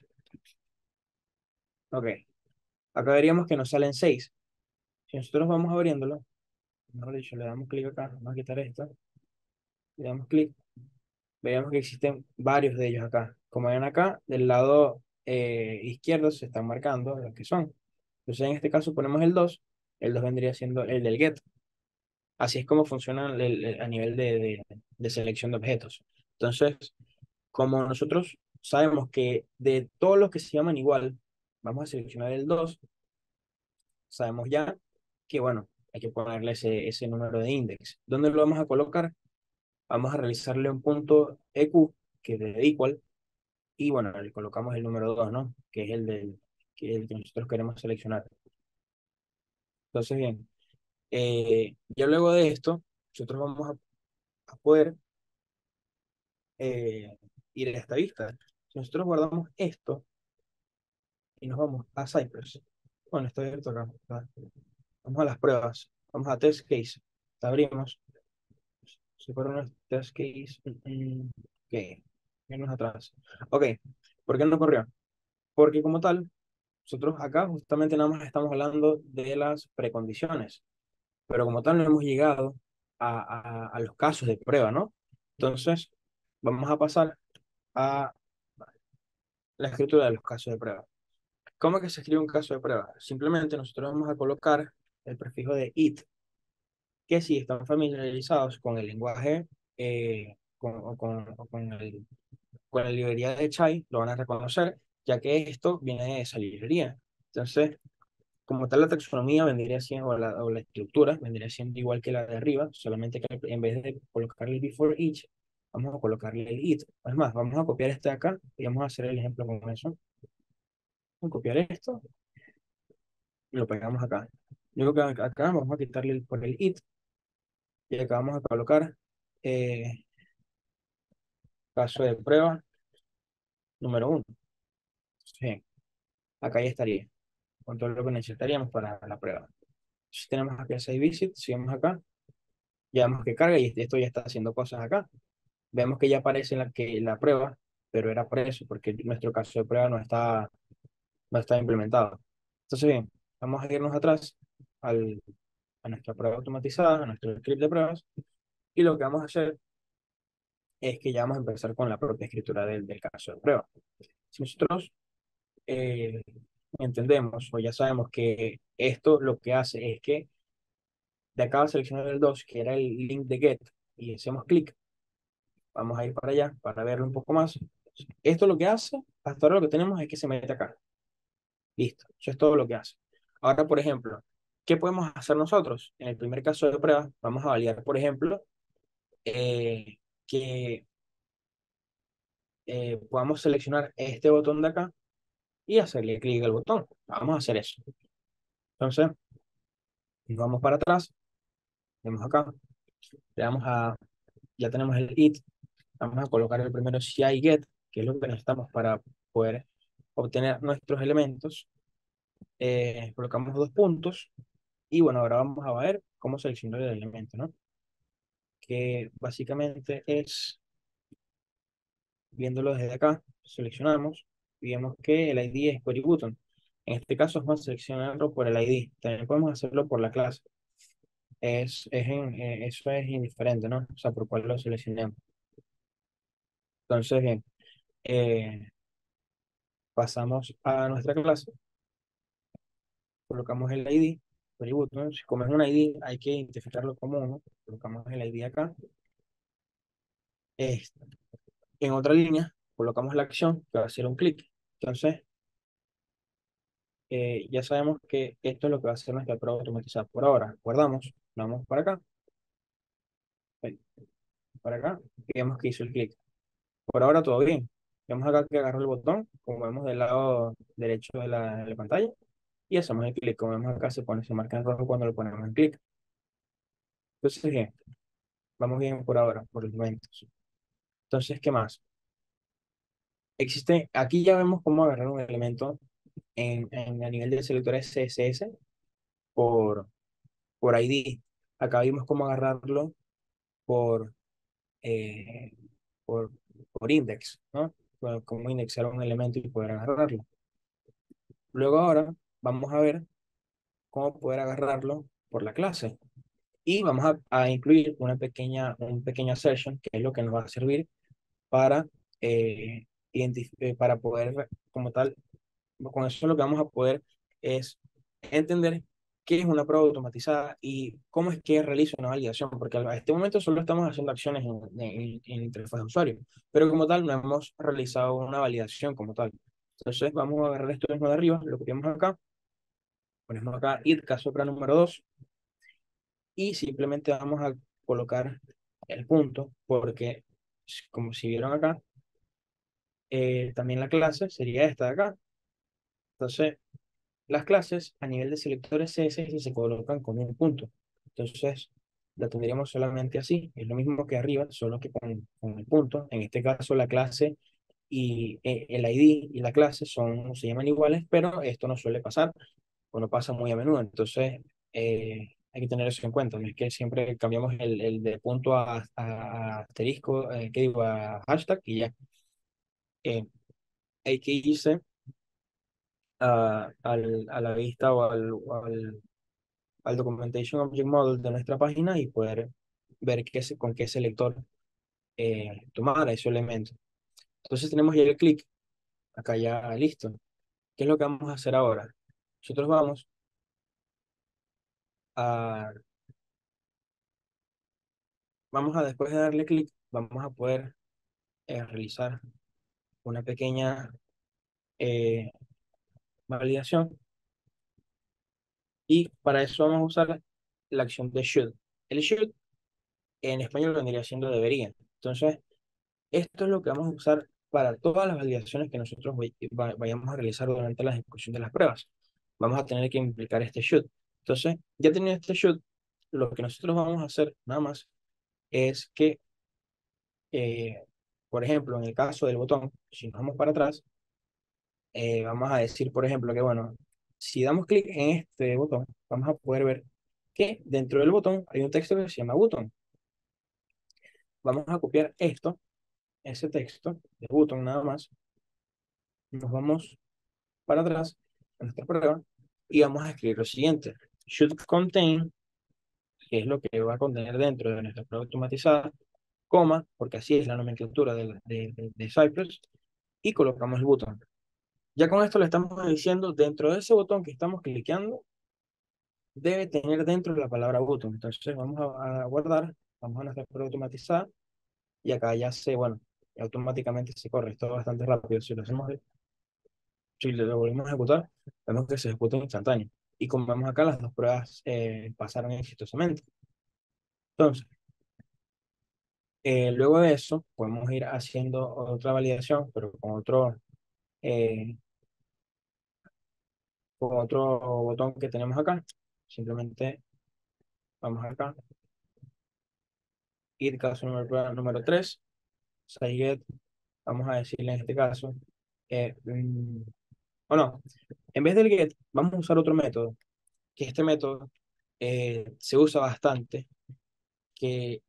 B: ok. Acá veríamos que nos salen seis. Si nosotros vamos abriéndolo, mejor dicho, le damos clic acá, vamos a quitar esto, le damos clic, veríamos que existen varios de ellos acá. Como ven acá, del lado eh, izquierdo se están marcando los que son. Entonces, en este caso ponemos el dos, el dos vendría siendo el del get. Así es como funciona el- el- a nivel de, de, de selección de objetos. Entonces, como nosotros sabemos que de todos los que se llaman igual, vamos a seleccionar el dos, sabemos ya que, bueno, hay que ponerle ese, ese número de index. ¿Dónde lo vamos a colocar? Vamos a realizarle un punto E Q, que es de equal, y bueno, le colocamos el número dos, ¿no? Que es el, del, que es el que nosotros queremos seleccionar. Entonces, bien, eh, ya luego de esto, nosotros vamos a, a poder eh, ir a esta vista. Si nosotros guardamos esto y nos vamos a Cypress, Bueno, está abierto acá. Va. Vamos a las pruebas. Vamos a test case. La abrimos. Si fuera una test case. mm, mm, Ok. Menos atrás. Ok. ¿Por qué no corrió? Porque como tal, nosotros acá justamente nada más estamos hablando de las precondiciones. Pero como tal no hemos llegado a, a, a los casos de prueba, ¿no? Entonces, vamos a pasar a la escritura de los casos de prueba. ¿Cómo es que se escribe un caso de prueba? Simplemente nosotros vamos a colocar el prefijo de it, que si están familiarizados con el lenguaje eh, con, o con, o con, el, con la librería de Chai, lo van a reconocer, ya que esto viene de esa librería. Entonces, como tal, la taxonomía vendría siendo, o la, o la estructura vendría siendo igual que la de arriba, solamente que en vez de colocarle el before each, vamos a colocarle el it. Es más, vamos a copiar este de acá y vamos a hacer el ejemplo con eso. Vamos a copiar esto y lo pegamos acá. Luego que acá acá vamos a quitarle el, por el it y acá vamos a colocar eh, caso de prueba número uno. Sí, acá ya estaría, con todo lo que necesitaríamos para la prueba. Si tenemos aquí a save visit, si vamos acá, ya vemos que carga y esto ya está haciendo cosas acá. Vemos que ya aparece la, que, la prueba, pero era por eso, porque nuestro caso de prueba no está, no está implementado. Entonces, bien, vamos a irnos atrás al, a nuestra prueba automatizada, a nuestro script de pruebas, y lo que vamos a hacer es que ya vamos a empezar con la propia escritura del, del caso de prueba. Si nosotros eh, entendemos o ya sabemos que esto lo que hace es que de acá va a seleccionar el dos, que era el link de get, y hacemos clic, vamos a ir para allá para verlo un poco más. Esto lo que hace, hasta ahora lo que tenemos es que se mete acá. Listo, eso es todo lo que hace. Ahora, por ejemplo, ¿qué podemos hacer nosotros? En el primer caso de prueba, vamos a validar, por ejemplo, eh, que eh, podamos seleccionar este botón de acá y hacerle clic al botón. Vamos a hacer eso. Entonces, nos vamos para atrás, vemos acá, le damos a, ya tenemos el it, vamos a colocar el primero C I get, que es lo que necesitamos para poder obtener nuestros elementos. Eh, colocamos dos puntos y bueno, ahora vamos a ver cómo seleccionar el elemento, ¿no? Que básicamente es, viéndolo desde acá, seleccionamos y vemos que el I D es query button. En este caso vamos a seleccionarlo por el I D. También podemos hacerlo por la clase. Es, es en- eh, eso es indiferente, ¿no? O sea, por cuál lo seleccionemos. Entonces, bien, eh, pasamos a nuestra clase, colocamos el I D, query button. Si como es un I D, hay que identificarlo como uno. Colocamos el I D acá. Este, en otra línea, colocamos la acción que va a ser un clic. Entonces, eh, ya sabemos que esto es lo que va a hacer nuestra prueba automatizada. Por ahora, guardamos, vamos para acá, eh, para acá, y vemos que hizo el clic. Por ahora todo bien. Vemos acá que agarró el botón, como vemos del lado derecho de la, de la pantalla, y hacemos el clic. Como vemos acá, se pone, se marca en rojo cuando lo ponemos en clic. Entonces, bien, vamos bien por ahora, por el momento. Entonces, ¿qué más? Existe, aquí ya vemos cómo agarrar un elemento en, en, a nivel de selectores C S S por, por I D. Acá vimos cómo agarrarlo por, eh, por, por index, ¿no? Bueno, cómo indexar un elemento y poder agarrarlo. Luego ahora vamos a ver cómo poder agarrarlo por la clase. Y vamos a, a incluir una pequeña, un pequeño assertion, que es lo que nos va a servir para, eh, identif- eh, para poder, como tal, con eso lo que vamos a poder es entender qué es una prueba automatizada y cómo es que realiza una validación, porque a este momento solo estamos haciendo acciones en, en, en interfaz de usuario, pero como tal no hemos realizado una validación como tal. Entonces vamos a agarrar esto mismo de arriba, lo copiamos acá, ponemos acá id caso para número dos y simplemente vamos a colocar el punto, porque como si vieron acá, eh, también la clase sería esta de acá. Entonces, las clases a nivel de selectores C S S se colocan con un punto. Entonces, la tendríamos solamente así. Es lo mismo que arriba, solo que con, con el punto. En este caso, la clase y eh, el I D y la clase son, se llaman iguales, pero esto no suele pasar. o no pasa muy a menudo. Entonces, eh, hay que tener eso en cuenta. No es que siempre cambiamos el, el de punto a, a- a asterisco, eh, ¿qué digo? A hashtag y ya. Eh, hay que irse a, al- a la vista o al, o al, al Documentation Object Model de nuestra página y poder ver qué, se- con qué selector eh, tomar ese elemento. Entonces tenemos ya el clic acá ya listo. ¿Qué es lo que vamos a hacer ahora? Nosotros vamos a, vamos a después de darle clic, vamos a poder eh, realizar una pequeña eh, validación y para eso vamos a usar la acción de should. El should en español vendría siendo debería. Entonces, esto es lo que vamos a usar para todas las validaciones que nosotros vay- va- vayamos a realizar durante la ejecución de las pruebas. Vamos a tener que implicar este should. Entonces, ya teniendo este should, lo que nosotros vamos a hacer nada más es que, eh, por ejemplo, en el caso del botón, si nos vamos para atrás, eh, vamos a decir, por ejemplo, que bueno, si damos clic en este botón, vamos a poder ver que dentro del botón hay un texto que se llama button. Vamos a copiar esto, ese texto de button nada más, nos vamos para atrás en nuestra prueba y vamos a escribir lo siguiente: should contain, que es lo que va a contener dentro de nuestra prueba automatizada, coma, porque así es la nomenclatura de, la- de, de, de Cypress, y colocamos el botón. Ya con esto le estamos diciendo, dentro de ese botón que estamos cliqueando, debe tener dentro la palabra button. Entonces vamos a, a guardar, vamos a nuestra prueba automatizada y acá ya se, bueno, automáticamente se corre. Esto es bastante rápido. Si lo hacemos, si lo volvemos a ejecutar, vemos que se ejecuta instantáneo. Y como vemos acá, las dos pruebas eh, pasaron exitosamente. Entonces, eh, luego de eso, podemos ir haciendo otra validación, pero con otro, eh, con otro botón que tenemos acá. Simplemente vamos acá, ir caso número, número tres, get, vamos a decirle en este caso, eh, mm, o no, en vez del get, vamos a usar otro método, que este método eh, se usa bastante, que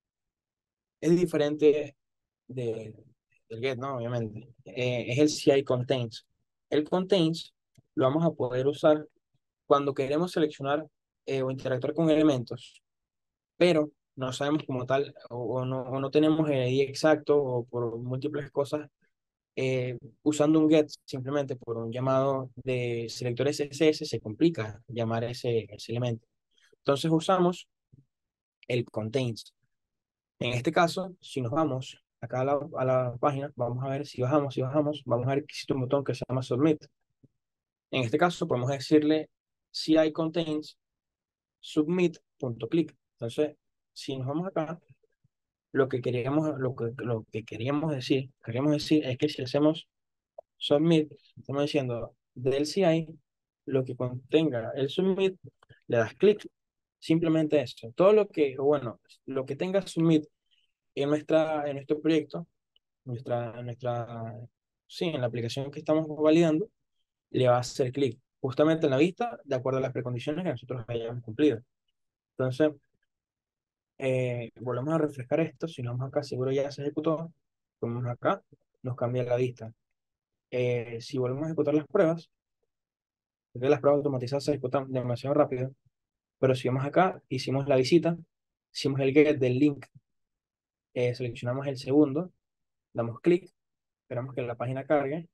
B: es diferente de, del get, ¿no? Obviamente. Eh, es el C I contains. El contains lo vamos a poder usar cuando queremos seleccionar eh, o interactuar con elementos, pero no sabemos como tal, o, o no, o no tenemos el I D exacto, o por múltiples cosas, eh, usando un get simplemente por un llamado de selector C S S se complica llamar ese, ese elemento. Entonces usamos el contains. En este caso, si nos vamos acá a la, a la página, vamos a ver si bajamos, si bajamos, vamos a ver que existe un botón que se llama submit. En este caso, podemos decirle C I contains submit.click. Entonces, si nos vamos acá, lo que queríamos, lo que, lo que queríamos decir, queríamos decir es que si hacemos submit, estamos diciendo del C I, lo que contenga el submit, le das clic. Simplemente eso. Todo lo que, bueno, lo que tenga submit en nuestra, en nuestro proyecto, nuestra, nuestra, sí, en la aplicación que estamos validando, le va a hacer clic justamente en la vista de acuerdo a las precondiciones que nosotros hayamos cumplido. Entonces, eh, volvemos a refrescar esto. Si nos vamos acá, seguro ya se ejecutó. Ponemos acá, nos cambia la vista. Eh, si volvemos a ejecutar las pruebas, porque las pruebas automatizadas se ejecutan demasiado rápido, pero si vamos acá, hicimos la visita, hicimos el get del link, eh, seleccionamos el segundo, damos clic, esperamos que la página cargue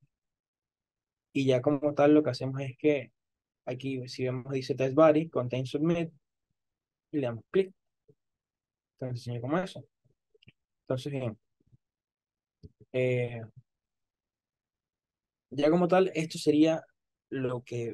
B: y ya como tal lo que hacemos es que aquí, si vemos, dice test body, contain submit y le damos clic. Entonces, enseña como eso. Entonces, bien, eh, ya como tal, esto sería lo que,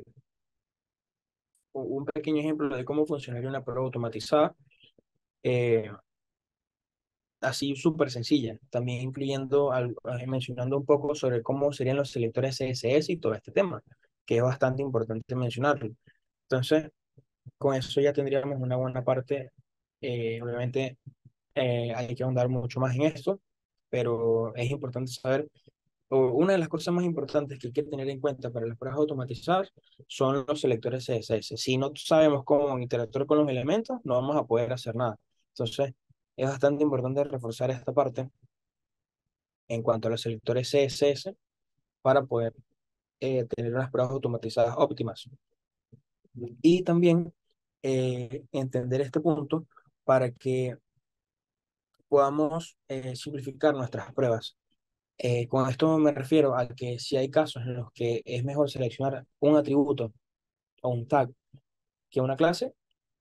B: un pequeño ejemplo de cómo funcionaría una prueba automatizada, eh, así súper sencilla, también incluyendo, al- eh, mencionando un poco sobre cómo serían los selectores C S S y todo este tema, que es bastante importante mencionarlo. Entonces, con eso ya tendríamos una buena parte. Eh, obviamente, eh, hay que ahondar mucho más en esto, pero es importante saber o una de las cosas más importantes que hay que tener en cuenta para las pruebas automatizadas son los selectores C S S. Si no sabemos cómo interactuar con los elementos, no vamos a poder hacer nada. Entonces, es bastante importante reforzar esta parte en cuanto a los selectores C S S para poder eh, tener unas pruebas automatizadas óptimas. Y también eh, entender este punto para que podamos eh, simplificar nuestras pruebas. Eh, con esto me refiero a que si hay casos en los que es mejor seleccionar un atributo o un tag que una clase,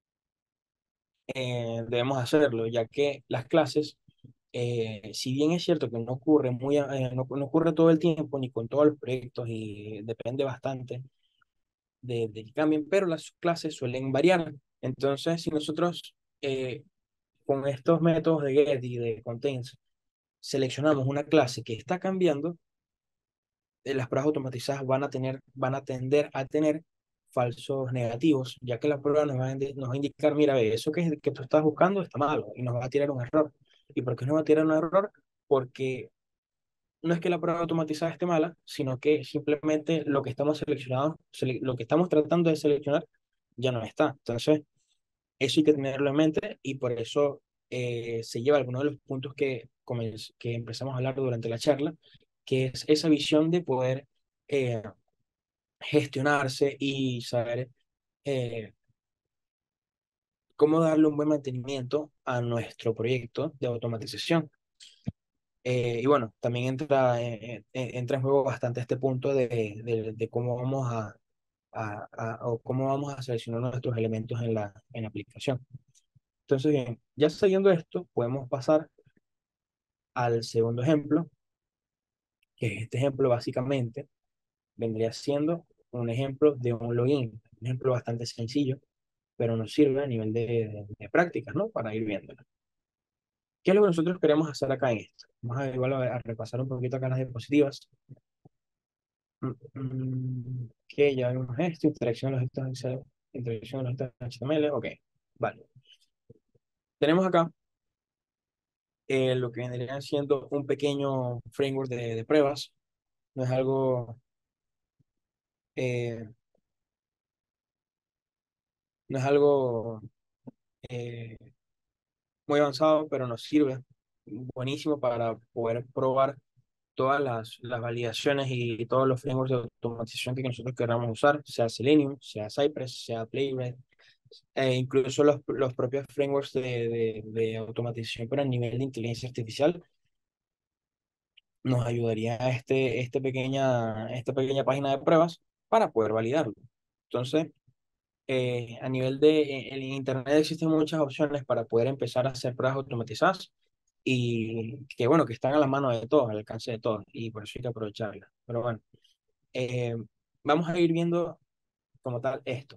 B: eh, debemos hacerlo, ya que las clases, eh, si bien es cierto que no ocurre, muy, a- eh, no, no ocurre todo el tiempo ni con todos los proyectos y depende bastante de, de que cambien, pero las clases suelen variar. Entonces, si nosotros eh, con estos métodos de get y de contains seleccionamos una clase que está cambiando, eh, las pruebas automatizadas van a tener, van a tender a tener falsos negativos, ya que la prueba nos va a, indi- nos va a indicar, mira, ve, eso que, que tú estás buscando está malo y nos va a tirar un error. ¿Y por qué nos va a tirar un error? Porque no es que la prueba automatizada esté mala, sino que simplemente lo que estamos seleccionando, sele- lo que estamos tratando de seleccionar ya no está. Entonces, eso hay que tenerlo en mente y por eso eh, se lleva algunos de los puntos que, comenz- que empezamos a hablar durante la charla, que es esa visión de poder eh, gestionarse y saber eh, cómo darle un buen mantenimiento a nuestro proyecto de automatización. Eh, y bueno, también entra, eh, eh, eh, entra en juego bastante este punto de, de, de cómo vamos a, a, a- o cómo vamos a seleccionar nuestros elementos en la, en la aplicación. Entonces, bien, ya sabiendo esto, podemos pasar al segundo ejemplo, que este ejemplo básicamente vendría siendo un ejemplo de un login, un ejemplo bastante sencillo, pero nos sirve a nivel de, de, de prácticas, ¿no? Para ir viéndolo. ¿Qué es lo que nosotros queremos hacer acá en esto? Vamos a, igual a, a repasar un poquito acá las diapositivas. Mm, mm, que ya vimos esto, interacción de los estados, interacción de los estados H T M L, ok, vale. Tenemos acá eh, lo que vendría siendo un pequeño framework de, de pruebas. No es algo, eh, no es algo eh, muy avanzado, pero nos sirve buenísimo para poder probar todas las, las validaciones y todos los frameworks de automatización que nosotros queramos usar, sea Selenium, sea Cypress, sea Playwright, e incluso los, los propios frameworks de, de, de automatización, pero a nivel de inteligencia artificial, nos ayudaría a este, este pequeña, esta pequeña página de pruebas para poder validarlo. Entonces, eh, a nivel de eh, en Internet existen muchas opciones para poder empezar a hacer pruebas automatizadas y que bueno, que están a la mano de todos, al alcance de todos, y por eso hay que aprovecharlas. Pero bueno, eh, vamos a ir viendo como tal esto.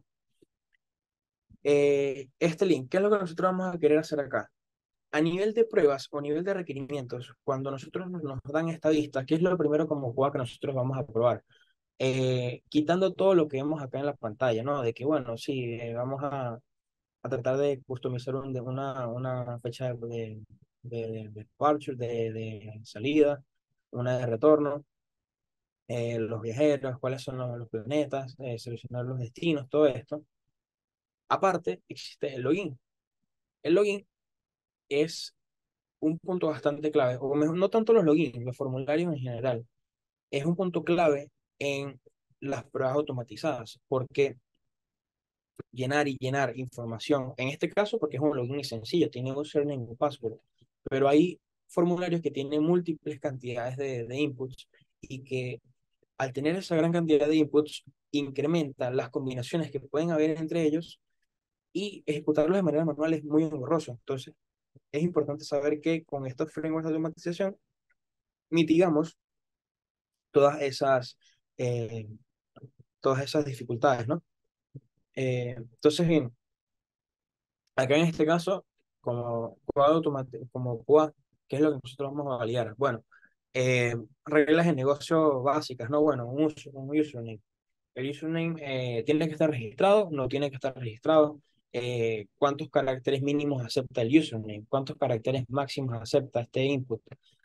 B: Eh, este link, ¿qué es lo que nosotros vamos a querer hacer acá? A nivel de pruebas o nivel de requerimientos, cuando nosotros nos nos dan esta vista, ¿qué es lo primero como juego que nosotros vamos a probar? Eh, quitando todo lo que vemos acá en la pantalla, ¿no? De que, bueno, sí, eh, vamos a, a tratar de customizar un- de una, una fecha de, de, de departure, de, de salida, una de retorno, eh, los viajeros, cuáles son los, los planetas, eh, seleccionar los destinos, todo esto. Aparte, existe el login. El login es un punto bastante clave, o mejor, no tanto los logins, los formularios en general, es un punto clave en las pruebas automatizadas, porque llenar y llenar información, en este caso porque es un login sencillo, tiene un username y un password, pero hay formularios que tienen múltiples cantidades de, de inputs y que al tener esa gran cantidad de inputs incrementan las combinaciones que pueden haber entre ellos y ejecutarlos de manera manual es muy engorroso. Entonces, es importante saber que con estos frameworks de automatización mitigamos todas esas, eh, todas esas dificultades, ¿no? Eh, entonces, bien, acá en este caso, como Q A, automati- como Q A, ¿qué es lo que nosotros vamos a validar? Bueno, eh, reglas de negocio básicas, ¿no? Bueno, un, us- un username. El username eh, tiene que estar registrado, no tiene que estar registrado. Eh, ¿cuántos caracteres mínimos acepta el username? ¿Cuántos caracteres máximos acepta este input?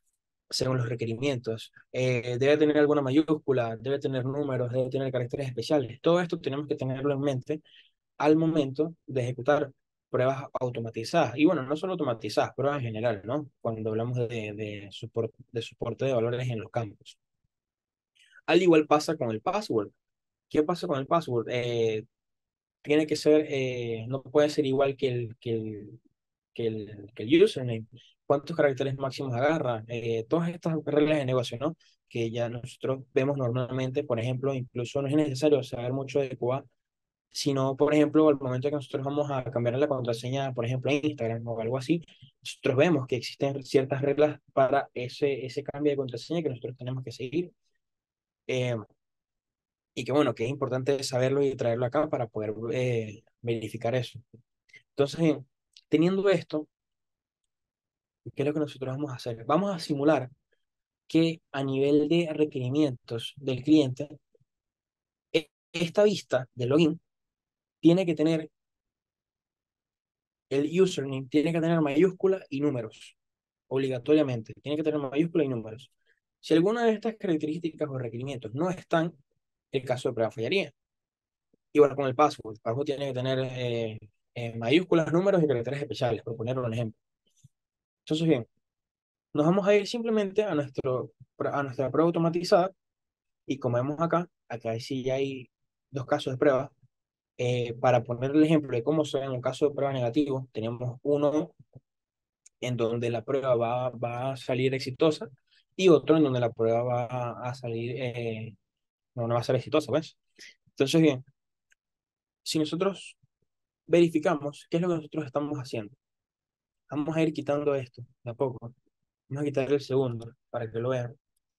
B: según los requerimientos. Eh, debe tener alguna mayúscula, debe tener números, debe tener caracteres especiales. Todo esto tenemos que tenerlo en mente al momento de ejecutar pruebas automatizadas. Y bueno, no solo automatizadas, pruebas en general, ¿no? Cuando hablamos de, de, support, de soporte de valores en los campos. Al igual pasa con el password. ¿Qué pasa con el password? Eh, tiene que ser, eh, no puede ser igual que el, que el, que el, que el username. ¿Cuántos caracteres máximos agarra? Eh, todas estas reglas de negocio, ¿no? Que ya nosotros vemos normalmente, por ejemplo, incluso no es necesario saber mucho de Cuba, sino, por ejemplo, al momento que nosotros vamos a cambiar la contraseña, por ejemplo, en Instagram o algo así, nosotros vemos que existen ciertas reglas para ese, ese cambio de contraseña que nosotros tenemos que seguir. Eh, y que bueno, que es importante saberlo y traerlo acá para poder eh, verificar eso. Entonces, bien, teniendo esto, ¿qué es lo que nosotros vamos a hacer? Vamos a simular que a nivel de requerimientos del cliente, e- esta vista de login tiene que tener el username, tiene que tener mayúscula y números, obligatoriamente, tiene que tener mayúscula y números. Si alguna de estas características o requerimientos no están, el caso de prueba fallaría. Igual con el password, el password tiene que tener eh, eh, mayúsculas, números y caracteres especiales, por poner un ejemplo. Entonces, bien, nos vamos a ir simplemente a, nuestro, a nuestra prueba automatizada y como vemos acá, acá sí ya hay dos casos de prueba. Eh, para poner el ejemplo de cómo se ve en un caso de prueba negativo, tenemos uno en donde la prueba va, va a salir exitosa y otro en donde la prueba va a, a salir, eh, no, no va a ser exitosa, ¿ves? Entonces, bien, si nosotros verificamos qué es lo que nosotros estamos haciendo, vamos a ir quitando esto de a poco. Vamos a quitar el segundo para que lo vean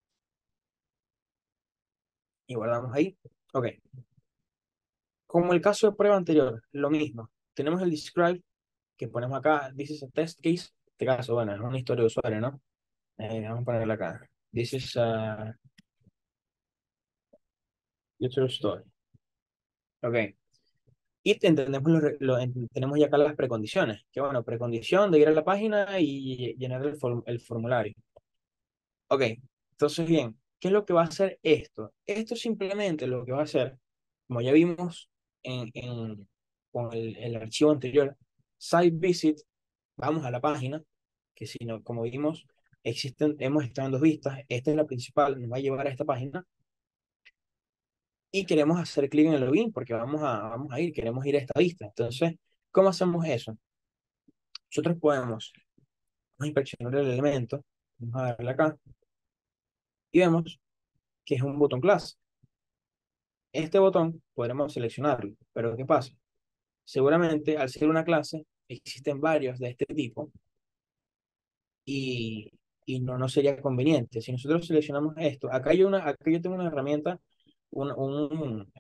B: y guardamos ahí. Ok, como el caso de prueba anterior, lo mismo. Tenemos el describe que ponemos acá, this is a test case. En este caso, bueno, es una historia de usuario, ¿no? Eh, vamos a ponerla acá. This is a user story. Ok. Y entendemos lo, lo- en- tenemos ya acá las precondiciones. Que bueno, precondición de ir a la página y llenar el, form- el formulario. Ok, entonces bien, ¿qué es lo que va a hacer esto? Esto simplemente lo que va a hacer, como ya vimos en, en- con el, el archivo anterior, site visit, vamos a la página, que si no, como vimos, existen, hemos estado en dos vistas, esta es la principal, nos va a llevar a esta página, y queremos hacer clic en el login, porque vamos a, vamos a ir, queremos ir a esta vista. Entonces, ¿cómo hacemos eso? Nosotros podemos, vamos a inspeccionar el elemento, vamos a darle acá, y vemos que es un botón class. Este botón podremos seleccionarlo, pero ¿qué pasa? Seguramente al ser una clase existen varios de este tipo y, y no, no sería conveniente. Si nosotros seleccionamos esto, acá, hay una, acá yo tengo una herramienta, un, un-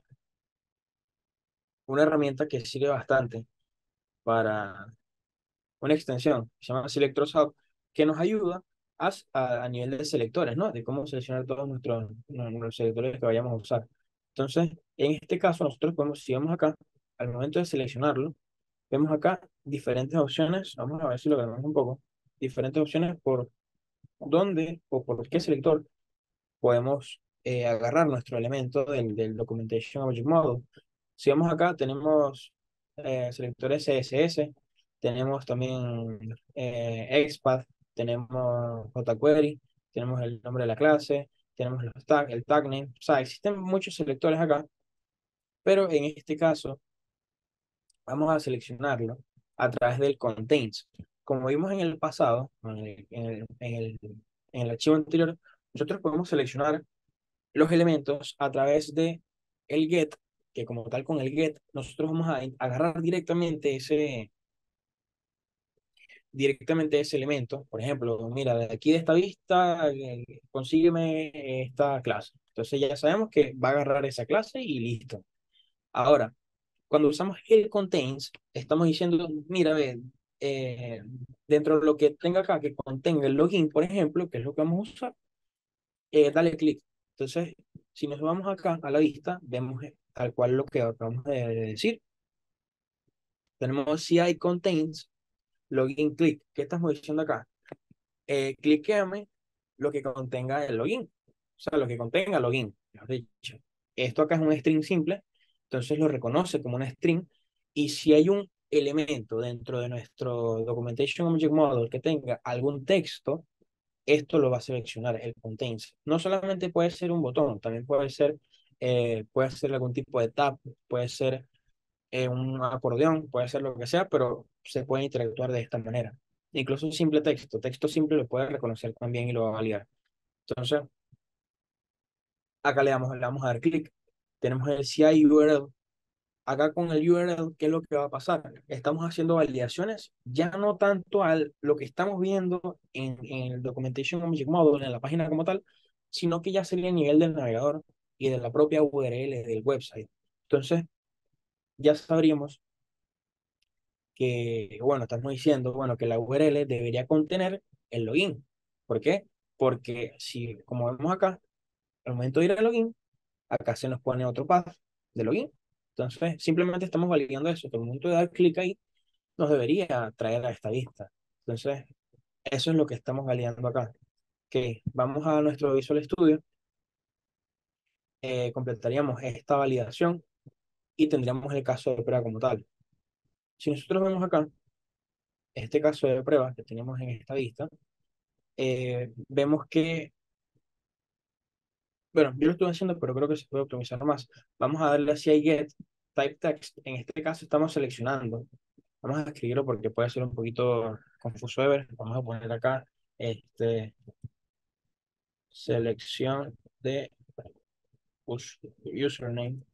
B: una herramienta que sirve bastante para una extensión, que se llama Selector Hub, que nos ayuda a, a, a nivel de selectores, ¿no? De cómo seleccionar todos nuestros, los selectores que vayamos a usar. Entonces, en este caso, nosotros podemos, si vamos acá, al momento de seleccionarlo, vemos acá diferentes opciones. Vamos a ver si lo vemos un poco. Diferentes opciones por dónde o por qué selector podemos eh, agarrar nuestro elemento del, del Documentation Object Model. Si vemos acá, tenemos eh, selectores C S S, tenemos también eh, XPath, tenemos jQuery, tenemos el nombre de la clase, tenemos los tag, el tag name. O sea, existen muchos selectores acá, pero en este caso vamos a seleccionarlo a través del contains. Como vimos en el pasado, en el, en el, en el, en el archivo anterior, nosotros podemos seleccionar los elementos a través de el get, que como tal con el get, nosotros vamos a agarrar directamente ese, directamente ese elemento. Por ejemplo, mira, de aquí de esta vista, eh, consígueme esta clase. Entonces ya sabemos que va a agarrar esa clase y listo. Ahora, cuando usamos el contains, estamos diciendo, mira, ve, eh, dentro de lo que tenga acá, que contenga el login, por ejemplo, que es lo que vamos a usar, eh, dale clic. Entonces, si nos vamos acá a la vista, vemos eh, tal cual lo que acabamos de decir. Tenemos C I contains login click. ¿Qué estamos diciendo acá? Eh, cliquéame lo que contenga el login. O sea, lo que contenga login, mejor dicho. Esto acá es un string simple, entonces lo reconoce como un string. Y si hay un elemento dentro de nuestro Documentation Object Model que tenga algún texto, esto lo va a seleccionar, el contains. No solamente puede ser un botón, también puede ser, eh, puede ser algún tipo de tab, puede ser eh, un acordeón, puede ser lo que sea, pero se puede interactuar de esta manera. Incluso un simple texto, texto simple lo puede reconocer también y lo va a validar. Entonces, acá le damos, le vamos a dar clic. Tenemos el C I U R L. Acá con el U R L, ¿qué es lo que va a pasar? Estamos haciendo validaciones, ya no tanto a lo que estamos viendo en, en el Documentation Object Model, en la página como tal, sino que ya sería a nivel del navegador y de la propia U R L del website. Entonces, ya sabríamos que, bueno, estamos diciendo, bueno, que la U R L debería contener el login. ¿Por qué? Porque si, como vemos acá, al momento de ir al login, acá se nos pone otro path de login. Entonces, simplemente estamos validando eso, que al momento de dar clic ahí, nos debería traer a esta vista. Entonces, eso es lo que estamos validando acá. Que vamos a nuestro Visual Studio, eh, completaríamos esta validación y tendríamos el caso de prueba como tal. Si nosotros vemos acá, este caso de prueba que tenemos en esta vista, eh, vemos que, bueno, yo lo estoy haciendo, pero creo que se puede optimizar más. Vamos a darle así a get type text. En este caso estamos seleccionando. Vamos a escribirlo porque puede ser un poquito confuso de ver. Vamos a poner acá este, selección de us- username.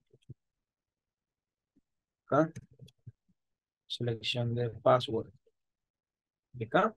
B: Acá, selección de password. De acá,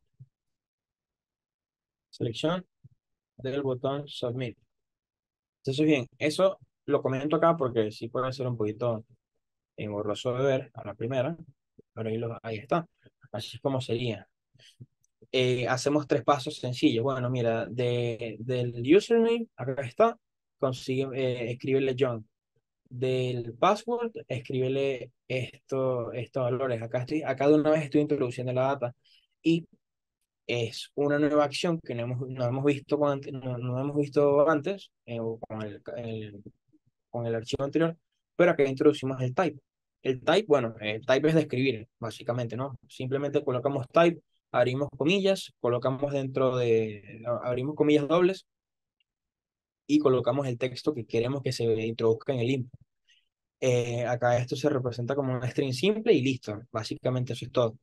B: selección del botón submit. Entonces, bien, eso lo comento acá porque sí puede ser un poquito engorroso de ver a la primera, pero ahí, lo- ahí está. Así es como sería. Eh, hacemos tres pasos sencillos. Bueno, mira, de, del username, acá está, consigue, eh, escríbele John. Del password, escríbele esto, estos valores. Acá estoy, acá de una vez estoy introduciendo la data. Y es una nueva acción que no hemos, no hemos visto, con ante- no, no hemos visto antes eh, o con el, el- con el archivo anterior, pero acá introducimos el type. El type, bueno, el type es de escribir, básicamente, ¿no? Simplemente colocamos type, abrimos comillas, colocamos dentro de, abrimos comillas dobles y colocamos el texto que queremos que se introduzca en el input. Eh, acá esto se representa como una string simple y listo, básicamente eso es todo.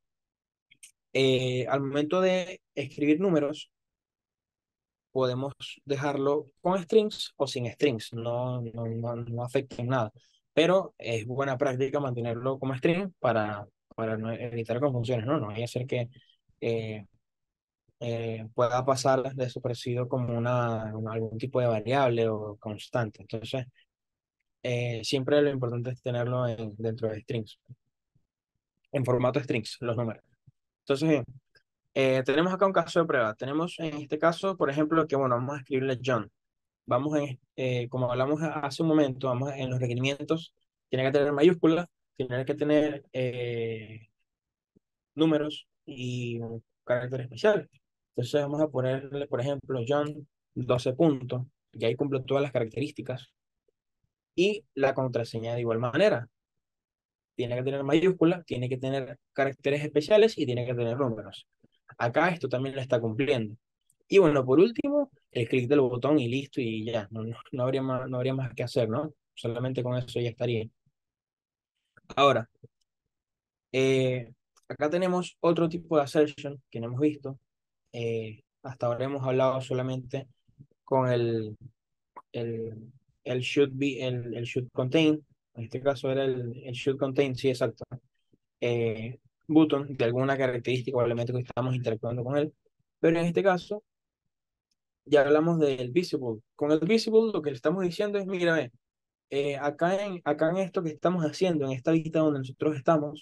B: Eh, al momento de escribir números, podemos dejarlo con strings o sin strings, no, no, no, no afecta en nada, pero es buena práctica mantenerlo como string para, para no evitar confusiones, ¿no? No vaya a ser que eh, eh, pueda pasar desapercibido como una, como algún tipo de variable o constante. Entonces, eh, siempre lo importante es tenerlo en- dentro de strings, en formato strings, los números. Entonces, bien, eh, tenemos acá un caso de prueba. Tenemos en este caso, por ejemplo, que bueno, vamos a escribirle John. Vamos en, eh, como hablamos hace un momento, vamos en los requerimientos, tiene que tener mayúsculas, tiene que tener eh, números y un carácter especial. Entonces vamos a ponerle, por ejemplo, John doce puntos, y ahí cumple todas las características. Y la contraseña de igual manera. Tiene que tener mayúsculas, tiene que tener caracteres especiales y tiene que tener números. Acá esto también lo está cumpliendo. Y bueno, por último, el clic del botón y listo y ya, no, no, no habría más, no habría más que hacer, ¿no? Solamente con eso ya estaría. Ahora, eh, acá tenemos otro tipo de assertion que no hemos visto. Eh, hasta ahora hemos hablado solamente con el, el, el should be, el, el should contain. En este caso era el, el should contain, sí, exacto. Eh, button de alguna característica o elemento que estamos interactuando con él. Pero en este caso, ya hablamos del visible. Con el visible, lo que le estamos diciendo es, mira, ve, eh, acá, en, acá en esto que estamos haciendo, en esta lista donde nosotros estamos,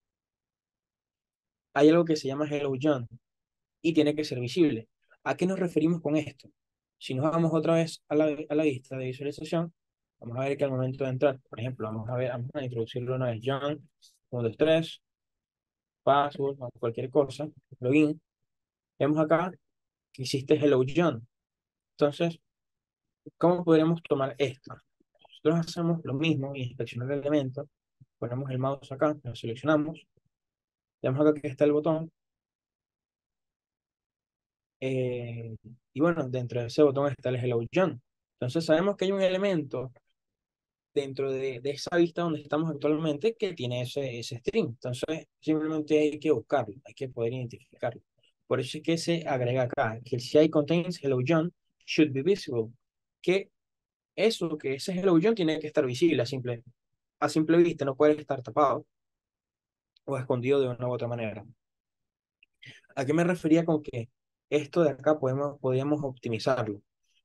B: hay algo que se llama Hello John y tiene que ser visible. ¿A qué nos referimos con esto? Si nos vamos otra vez a la, a la vista de visualización, vamos a ver que al momento de entrar, por ejemplo, vamos a ver, vamos a introducirlo una vez, John, uno, dos, tres, password, o cualquier cosa, login, vemos acá que hiciste Hello John. Entonces, ¿cómo podríamos tomar esto? Nosotros hacemos lo mismo y inspeccionar el elemento, ponemos el mouse acá, lo seleccionamos, vemos acá que está el botón, eh, y bueno, dentro de ese botón está el Hello John. Entonces sabemos que hay un elemento dentro de, de esa vista donde estamos actualmente que tiene ese, ese string. Entonces simplemente hay que buscarlo, hay que poder identificarlo. Por eso es que se agrega acá, que el C I contains Hello John should be visible, que eso, que ese Hello John tiene que estar visible a simple, a simple vista, no puede estar tapado o escondido de una u otra manera. ¿A qué me refería con que esto de acá podemos, podríamos optimizarlo?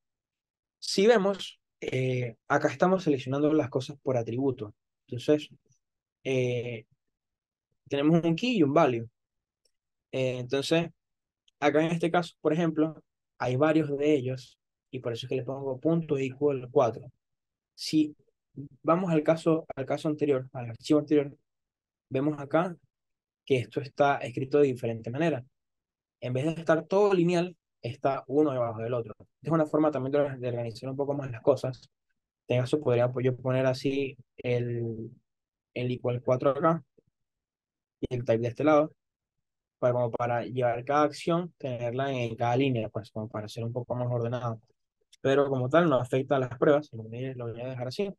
B: Si vemos, eh, acá estamos seleccionando las cosas por atributo. Entonces, eh, tenemos un key y un value. Eh, entonces, acá en este caso, por ejemplo, hay varios de ellos y por eso es que le pongo punto equal cuatro. Si vamos al caso, al caso anterior, al archivo anterior, vemos acá que esto está escrito de diferente manera. En vez de estar todo lineal, está uno debajo del otro. Es una forma también de, de organizar un poco más las cosas. En caso podría pues, yo poner así el, el equal cuatro acá y el type de este lado, para, como para llevar cada acción, tenerla en cada línea, pues como para ser un poco más ordenado. Pero como tal, no afecta a las pruebas, lo voy a, lo voy a dejar así.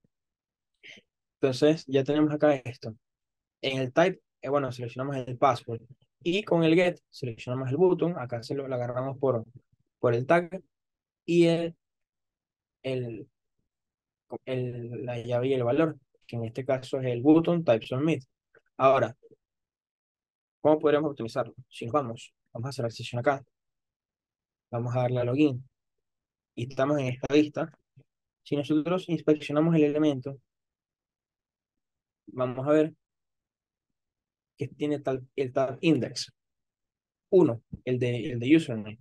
B: Entonces, ya tenemos acá esto. En el type, eh, bueno, seleccionamos el password. Y con el get, seleccionamos el button. Acá se lo, lo agarramos por, por el tag. Y el, el, el, la llave y el valor, que en este caso es el button type submit. Ahora, ¿cómo podríamos optimizarlo? Si nos vamos, vamos a hacer la sesión acá. Vamos a darle a login. Y estamos en esta lista. Si nosotros inspeccionamos el elemento, vamos a ver que tiene tal, el tab index uno, el de, el de username.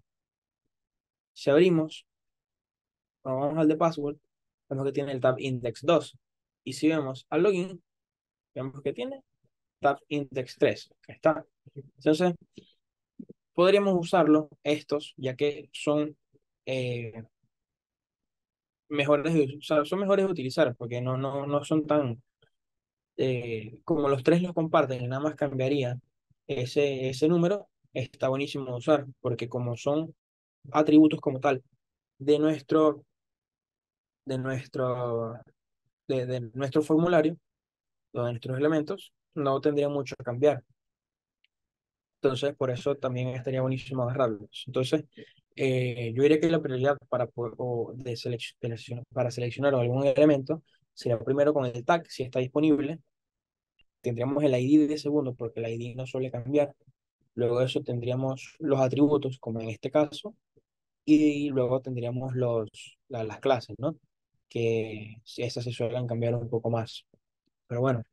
B: Si abrimos, vamos al de password, vemos que tiene el tab index dos. Y si vemos al login, vemos que tiene tab index tres. Acá está. Entonces, podríamos usarlo estos, ya que son eh, mejores, de- o sea, son mejores de utilizar, porque no, no, no son tan, eh, como los tres los comparten, y nada más cambiaría ese, ese número, está buenísimo de usar, porque como son atributos como tal de nuestro, de nuestro, de, de nuestro formulario, de nuestros elementos, no tendría mucho que cambiar. Entonces, por eso también estaría buenísimo agarrarlos. Entonces, eh, yo diría que la prioridad para, po- o de selec- de seleccion- para seleccionar algún elemento sería primero con el tag, si está disponible. Tendríamos el I D de segundo, porque el I D no suele cambiar. Luego de eso tendríamos los atributos, como en este caso, y luego tendríamos los, la- las clases, ¿no? Que si esas se suelen cambiar un poco más. Pero bueno,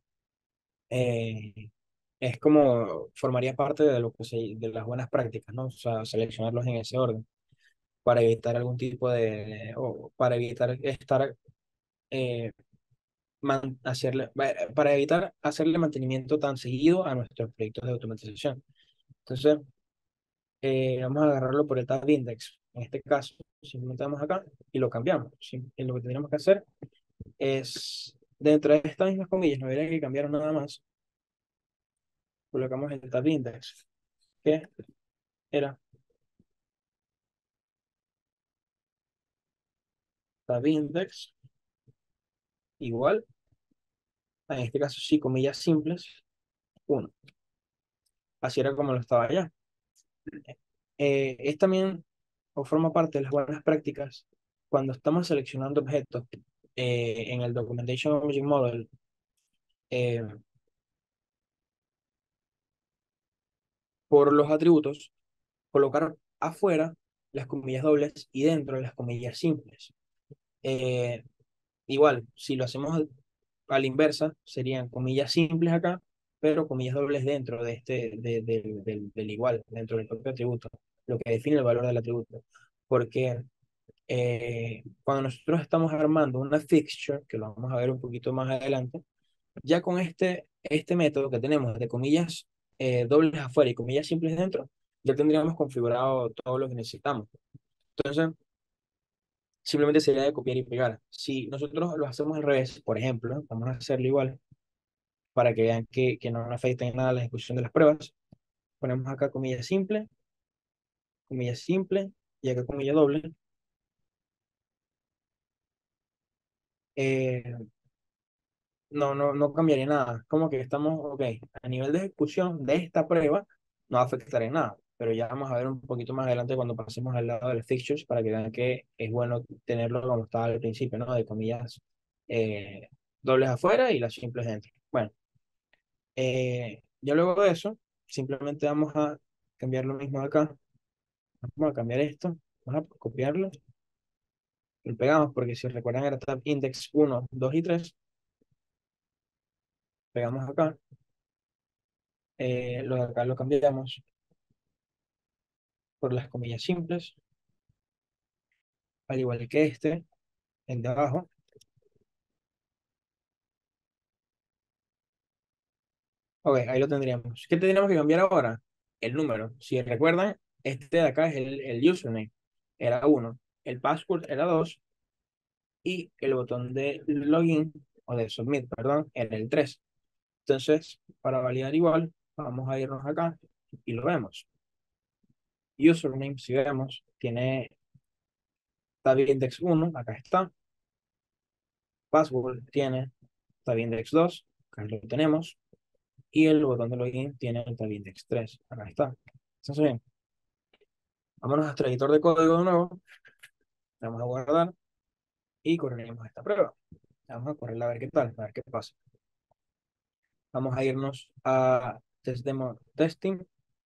B: eh, es como formaría parte de lo que se, de las buenas prácticas, ¿no? O sea, seleccionarlos en ese orden para evitar algún tipo de, o para evitar estar, eh, man- hacerle, va- para evitar hacerle mantenimiento tan seguido a nuestros proyectos de automatización. Entonces, eh, vamos a agarrarlo por el tab index. En este caso, simplemente vamos acá y lo cambiamos. Sim- y lo que tendríamos que hacer es, dentro de estas mismas comillas, no habría que cambiar nada más, colocamos el tab index, que era tab index igual, en este caso sí, comillas simples, uno. Así era como lo estaba allá. Eh, es también, o forma parte de las buenas prácticas, cuando estamos seleccionando objetos eh, en el Documentation Object Model, eh, por los atributos, colocar afuera las comillas dobles y dentro las comillas simples. Eh, Igual, si lo hacemos al- a la inversa, serían comillas simples acá, pero comillas dobles dentro de este, de- del del- del igual, dentro del propio atributo, lo que define el valor del atributo. Porque eh, cuando nosotros estamos armando una fixture, que lo vamos a ver un poquito más adelante, ya con este, este método que tenemos de comillas eh, dobles afuera y comillas simples dentro, ya tendríamos configurado todo lo que necesitamos. Entonces, simplemente sería de copiar y pegar. Si nosotros lo hacemos al revés, por ejemplo, vamos a hacerlo igual para que vean que, que no afecta en nada la ejecución de las pruebas. Ponemos acá comilla simple, comilla simple y acá comilla doble. Eh, no, no, no cambiaría nada. Como que estamos, ok, a nivel de ejecución de esta prueba no afectará en nada, pero ya vamos a ver un poquito más adelante cuando pasemos al lado de los fixtures para que vean que es bueno tenerlo como estaba al principio, ¿no? De comillas eh, dobles afuera y las simples dentro. Bueno, eh, ya luego de eso, simplemente vamos a cambiar lo mismo de acá. Vamos a cambiar esto, vamos a copiarlo, lo pegamos porque si recuerdan era tab index uno dos y tres, pegamos acá, eh, lo de acá lo cambiamos por las comillas simples, al igual que este, el de abajo. Ok, ahí lo tendríamos. ¿Qué tendríamos que cambiar ahora? El número. Si recuerdan, este de acá es el, el username, era uno, el password era dos y el botón de login o de submit, perdón, era el tres. Entonces, para validar igual, vamos a irnos acá y lo vemos. Username, si vemos, tiene tab index uno, acá está. Password tiene tab index dos, acá lo tenemos. Y el botón de login tiene el tab index tres, acá está. Entonces, bien, vámonos a nuestro editor de código de nuevo, vamos a guardar y correremos esta prueba. Vamos a correrla a ver qué tal, a ver qué pasa. Vamos a irnos a test demo testing.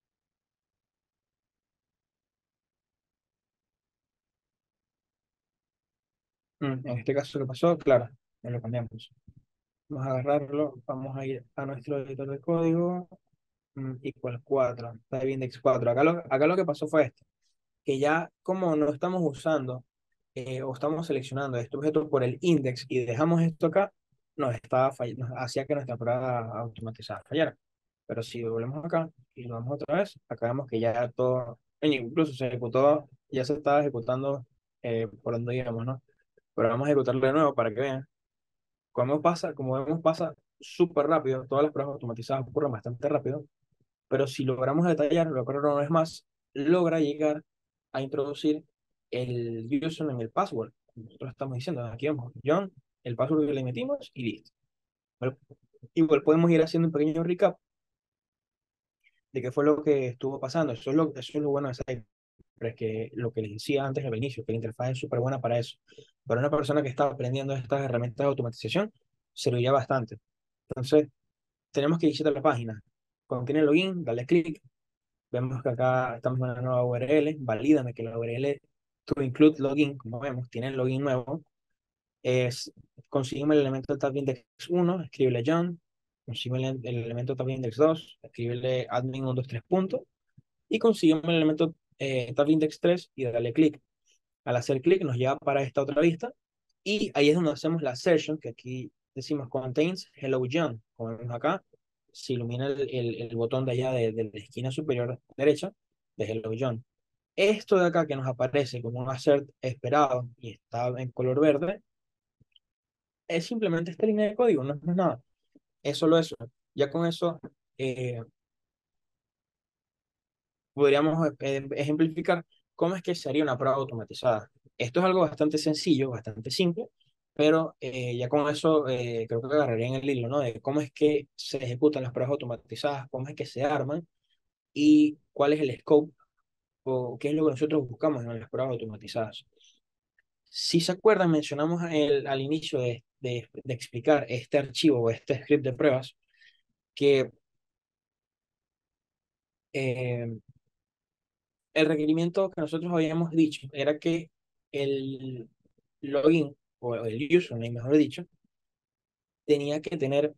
B: Mm, en este caso, ¿qué pasó? Claro, ya lo cambiamos. Vamos a agarrarlo, vamos a ir a nuestro editor de código, mm, equal cuatro, tab index cuatro. Acá lo, acá lo que pasó fue esto, que ya como no estamos usando eh, o estamos seleccionando este objeto por el index y dejamos esto acá, nos estaba fall- nos hacía que nuestra prueba automatizada fallara. Pero si volvemos acá y lo vamos otra vez, acá vemos que ya todo, e incluso se ejecutó, ya se estaba ejecutando eh, por donde íbamos, ¿no? Pero vamos a ejecutarlo de nuevo para que vean. Como pasa, como vemos, pasa súper rápido, todas las pruebas automatizadas ocurren bastante rápido, pero si logramos detallar, lo corro una vez más, logra llegar a introducir el username en el password. Nosotros estamos diciendo, aquí vamos, John, el password que le metimos y listo. Bueno, igual podemos ir haciendo un pequeño recap de qué fue lo que estuvo pasando. Eso es lo, eso es lo bueno de Cypress, que lo que les decía antes al inicio, que la interfaz es súper buena para eso. Para una persona que está aprendiendo estas herramientas de automatización, serviría bastante. Entonces, tenemos que visitar la página. Cuando tiene login, dale clic. Vemos que acá estamos en una nueva U R L. Valídame que la U R L to include login, como vemos, tiene el login nuevo. Es, consígueme el elemento del tab index uno, escríbele John. Consígueme el, el elemento tab index dos, escríbele admin uno dos tres punto. Y consígueme el elemento eh, tab index tres y dale clic. Al hacer clic nos lleva para esta otra vista. Y ahí es donde hacemos la assertion, que aquí decimos contains hello John. Como vemos acá, se ilumina el, el, el botón de allá de, de la esquina superior derecha de hello John. Esto de acá que nos aparece como un assert esperado y está en color verde, es simplemente esta línea de código, no es más nada. Es solo eso. Ya con eso eh, podríamos eh, ejemplificar cómo es que sería una prueba automatizada. Esto es algo bastante sencillo, bastante simple, pero eh, ya con eso eh, creo que agarraría en el hilo, ¿no? De cómo es que se ejecutan las pruebas automatizadas, cómo es que se arman y cuál es el scope o qué es lo que nosotros buscamos en las pruebas automatizadas. Si se acuerdan, mencionamos el- al inicio de, de, de explicar este archivo o este script de pruebas que eh, el requerimiento que nosotros habíamos dicho era que el login o el username, mejor dicho, tenía que tener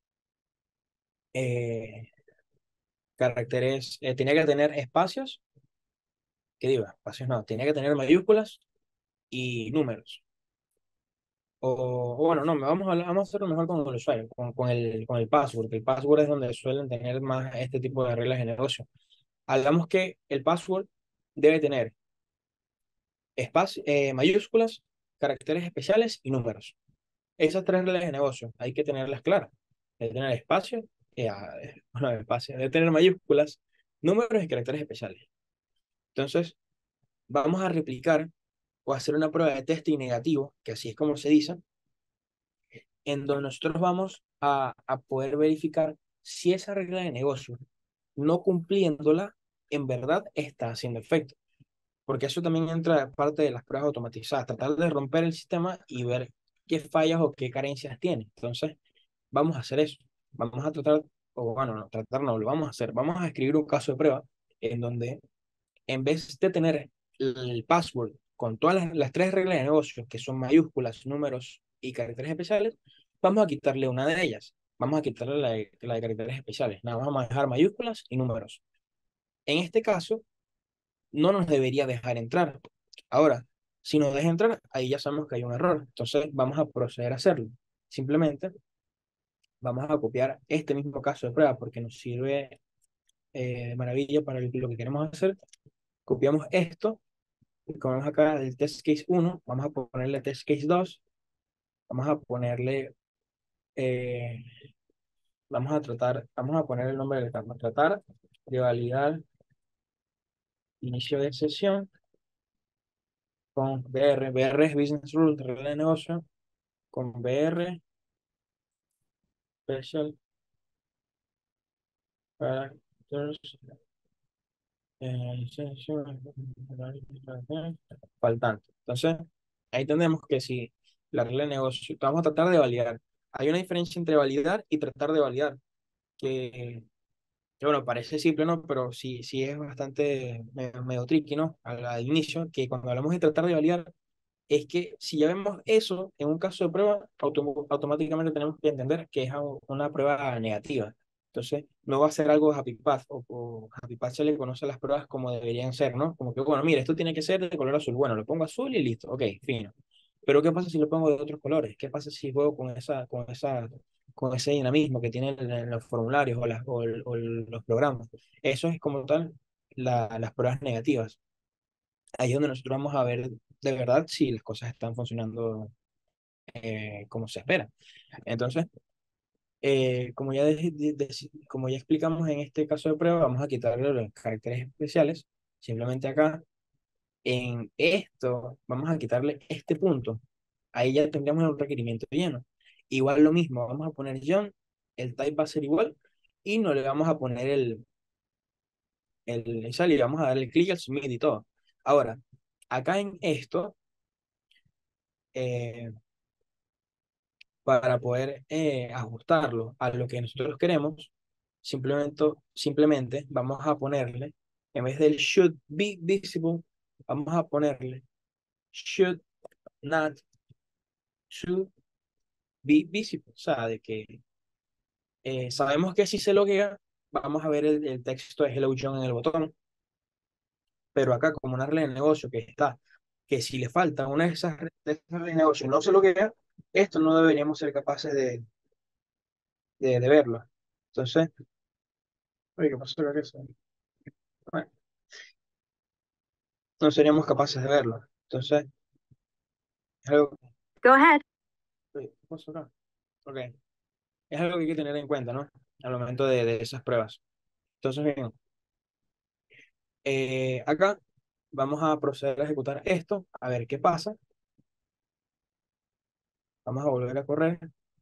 B: eh, caracteres, eh, tenía que tener espacios, ¿qué digo? Espacios no, tenía que tener mayúsculas y números. O, o bueno, no, me vamos a, vamos a hacerlo mejor con el usuario, con, con el, con el password, que el password es donde suelen tener más este tipo de reglas de negocio. Hagamos que el password debe tener espacio, eh, mayúsculas, caracteres especiales y números. Esas tres reglas de negocio hay que tenerlas claras. Debe tener espacio, eh, ah, eh, bueno, espacio, debe tener mayúsculas, números y caracteres especiales. Entonces, vamos a replicar o hacer una prueba de testing negativo, que así es como se dice, en donde nosotros vamos a, a poder verificar si esa regla de negocio, no cumpliéndola, en verdad está haciendo efecto. Porque eso también entra de parte de las pruebas automatizadas, tratar de romper el sistema y ver qué fallas o qué carencias tiene. Entonces, vamos a hacer eso. Vamos a tratar, o bueno, no, tratar no, lo vamos a hacer. Vamos a escribir un caso de prueba en donde, en vez de tener el password con todas las, las tres reglas de negocio, que son mayúsculas, números y caracteres especiales, vamos a quitarle una de ellas. Vamos a quitarle la de, la de caracteres especiales. Nada, vamos a dejar mayúsculas y números. En este caso, no nos debería dejar entrar. Ahora, si nos deja entrar, ahí ya sabemos que hay un error. Entonces, vamos a proceder a hacerlo. Simplemente vamos a copiar este mismo caso de prueba porque nos sirve eh, de maravilla para lo que queremos hacer. Copiamos esto, y como vemos acá el test case uno, vamos a ponerle test case dos, vamos a ponerle, eh, vamos a tratar, vamos a poner el nombre del campo, tratar de validar inicio de sesión con B R. B R es Business Rules, regla de negocio, con B R, Special Characters, eh, faltante. Entonces, ahí tenemos que si la regla de negocio, vamos a tratar de validar. Hay una diferencia entre validar y tratar de validar, que, que bueno, parece simple, ¿no? Pero sí, sí es bastante medio, medio tricky, ¿no? Al, al inicio, que cuando hablamos de tratar de validar, es que si ya vemos eso en un caso de prueba, auto- automáticamente tenemos que entender que es au- una prueba negativa. Entonces, no va a ser algo happy path, o, o happy path se le conoce a las pruebas como deberían ser, ¿no? Como que, bueno, mira, esto tiene que ser de color azul. Bueno, lo pongo azul y listo, ok, fino. Pero ¿qué pasa si lo pongo de otros colores? ¿Qué pasa si juego con esa, con esa, con ese dinamismo que tienen en los formularios o, las, o, el- o el- los programas? Eso es como tal la- las pruebas negativas. Ahí es donde nosotros vamos a ver de verdad si las cosas están funcionando eh, como se espera. Entonces, eh, como ya, de- de- de- como ya explicamos en este caso de prueba, vamos a quitarle los caracteres especiales. Simplemente acá, en esto, vamos a quitarle este punto. Ahí ya tendríamos un requerimiento lleno. Igual lo mismo, vamos a poner John, el type va a ser igual, y no le vamos a poner el, el, el sal y vamos a darle clic al submit y todo. Ahora, acá en esto, eh, para poder eh, ajustarlo a lo que nosotros queremos, simplemente, simplemente vamos a ponerle, en vez del should be visible, vamos a ponerle should not to be visible. O sea, de que eh, sabemos que si se loguea, vamos a ver el, el texto de Hello John en el botón, pero acá como una regla de negocio que está, que si le falta una de esas, de esas reglas de negocio y no se loguea, esto no deberíamos ser capaces de, de, de verlo. Entonces, oye, ¿qué pasó con eso? Bueno, no seríamos capaces de verlo. Entonces, es algo,
A: Go ahead.
B: oye, ¿qué pasó acá? Ok, es algo que hay que tener en cuenta, ¿no? Al momento de, de esas pruebas. Entonces, bien, eh, acá vamos a proceder a ejecutar esto, a ver qué pasa. Vamos a volver a correr.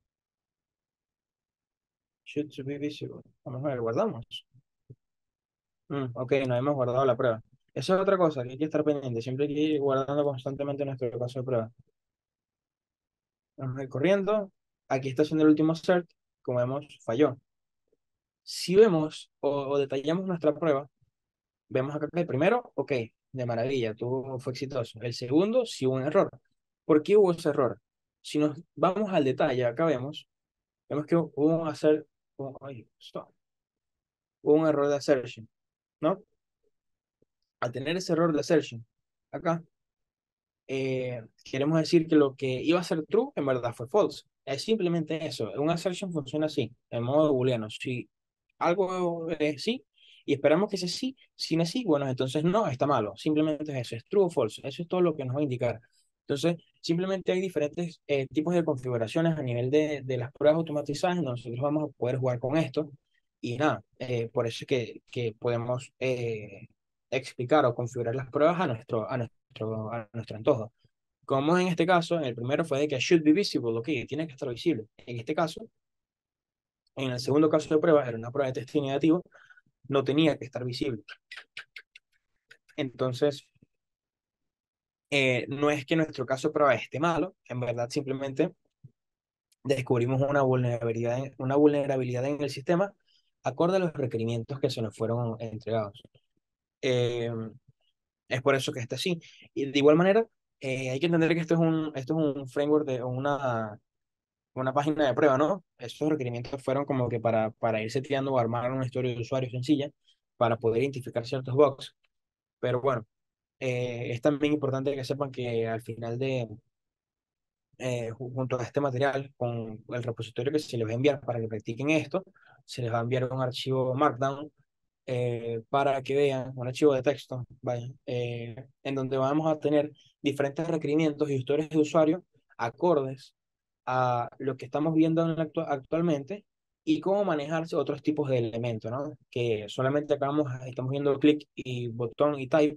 B: Should be visible. Vamos a ver, guardamos. Mm, ok, nos hemos guardado la prueba. Esa es otra cosa que hay que estar pendiente. Siempre hay que ir guardando constantemente nuestro caso de prueba. Vamos a ir corriendo. Aquí está haciendo el último assert. Como vemos, falló. Si vemos o, o detallamos nuestra prueba, vemos acá que el primero, ok, de maravilla, tuvo, fue exitoso. El segundo, sí hubo un error. ¿Por qué hubo ese error? Si nos vamos al detalle, acá vemos, vemos que hubo un, hacer, un, ay, stop, hubo un error de assertion, ¿no? Al tener ese error de assertion, acá, eh, queremos decir que lo que iba a ser true, en verdad fue false. Es simplemente eso. Un assertion funciona así, en modo booleano. Si algo es sí, y esperamos que sea sí. Si no es sí, bueno, entonces no, está malo. Simplemente es eso, es true o false. Eso es todo lo que nos va a indicar. Entonces, simplemente hay diferentes eh, tipos de configuraciones a nivel de, de las pruebas automatizadas. Nosotros vamos a poder jugar con esto. Y nada, eh, por eso es que, que podemos eh, explicar o configurar las pruebas a nuestro, a nuestro, a nuestro antojo. Como en este caso, en el primero fue de que should be visible, ok, tiene que estar visible. En este caso, en el segundo caso de prueba, era una prueba de test negativo, no tenía que estar visible. Entonces, eh, no es que nuestro caso de prueba esté malo, en verdad simplemente descubrimos una vulnerabilidad, en- una vulnerabilidad en el sistema acorde a los requerimientos que se nos fueron entregados. Eh, es por eso que está así. Y de igual manera, eh, hay que entender que esto es un, esto es un framework de una, una página de prueba, ¿no? Esos requerimientos fueron como que para, para ir seteando o armar una historia de usuario sencilla para poder identificar ciertos bugs. Pero bueno, eh, es también importante que sepan que al final de, eh, ju- junto a este material, con el repositorio que se les va a enviar para que practiquen esto, se les va a enviar un archivo Markdown eh, para que vean, un archivo de texto, vaya, eh, en donde vamos a tener diferentes requerimientos y historias de usuario acordes a lo que estamos viendo en la actu- actualmente y cómo manejarse otros tipos de elementos, ¿no? Que solamente acá vamos, estamos viendo clic y botón y type.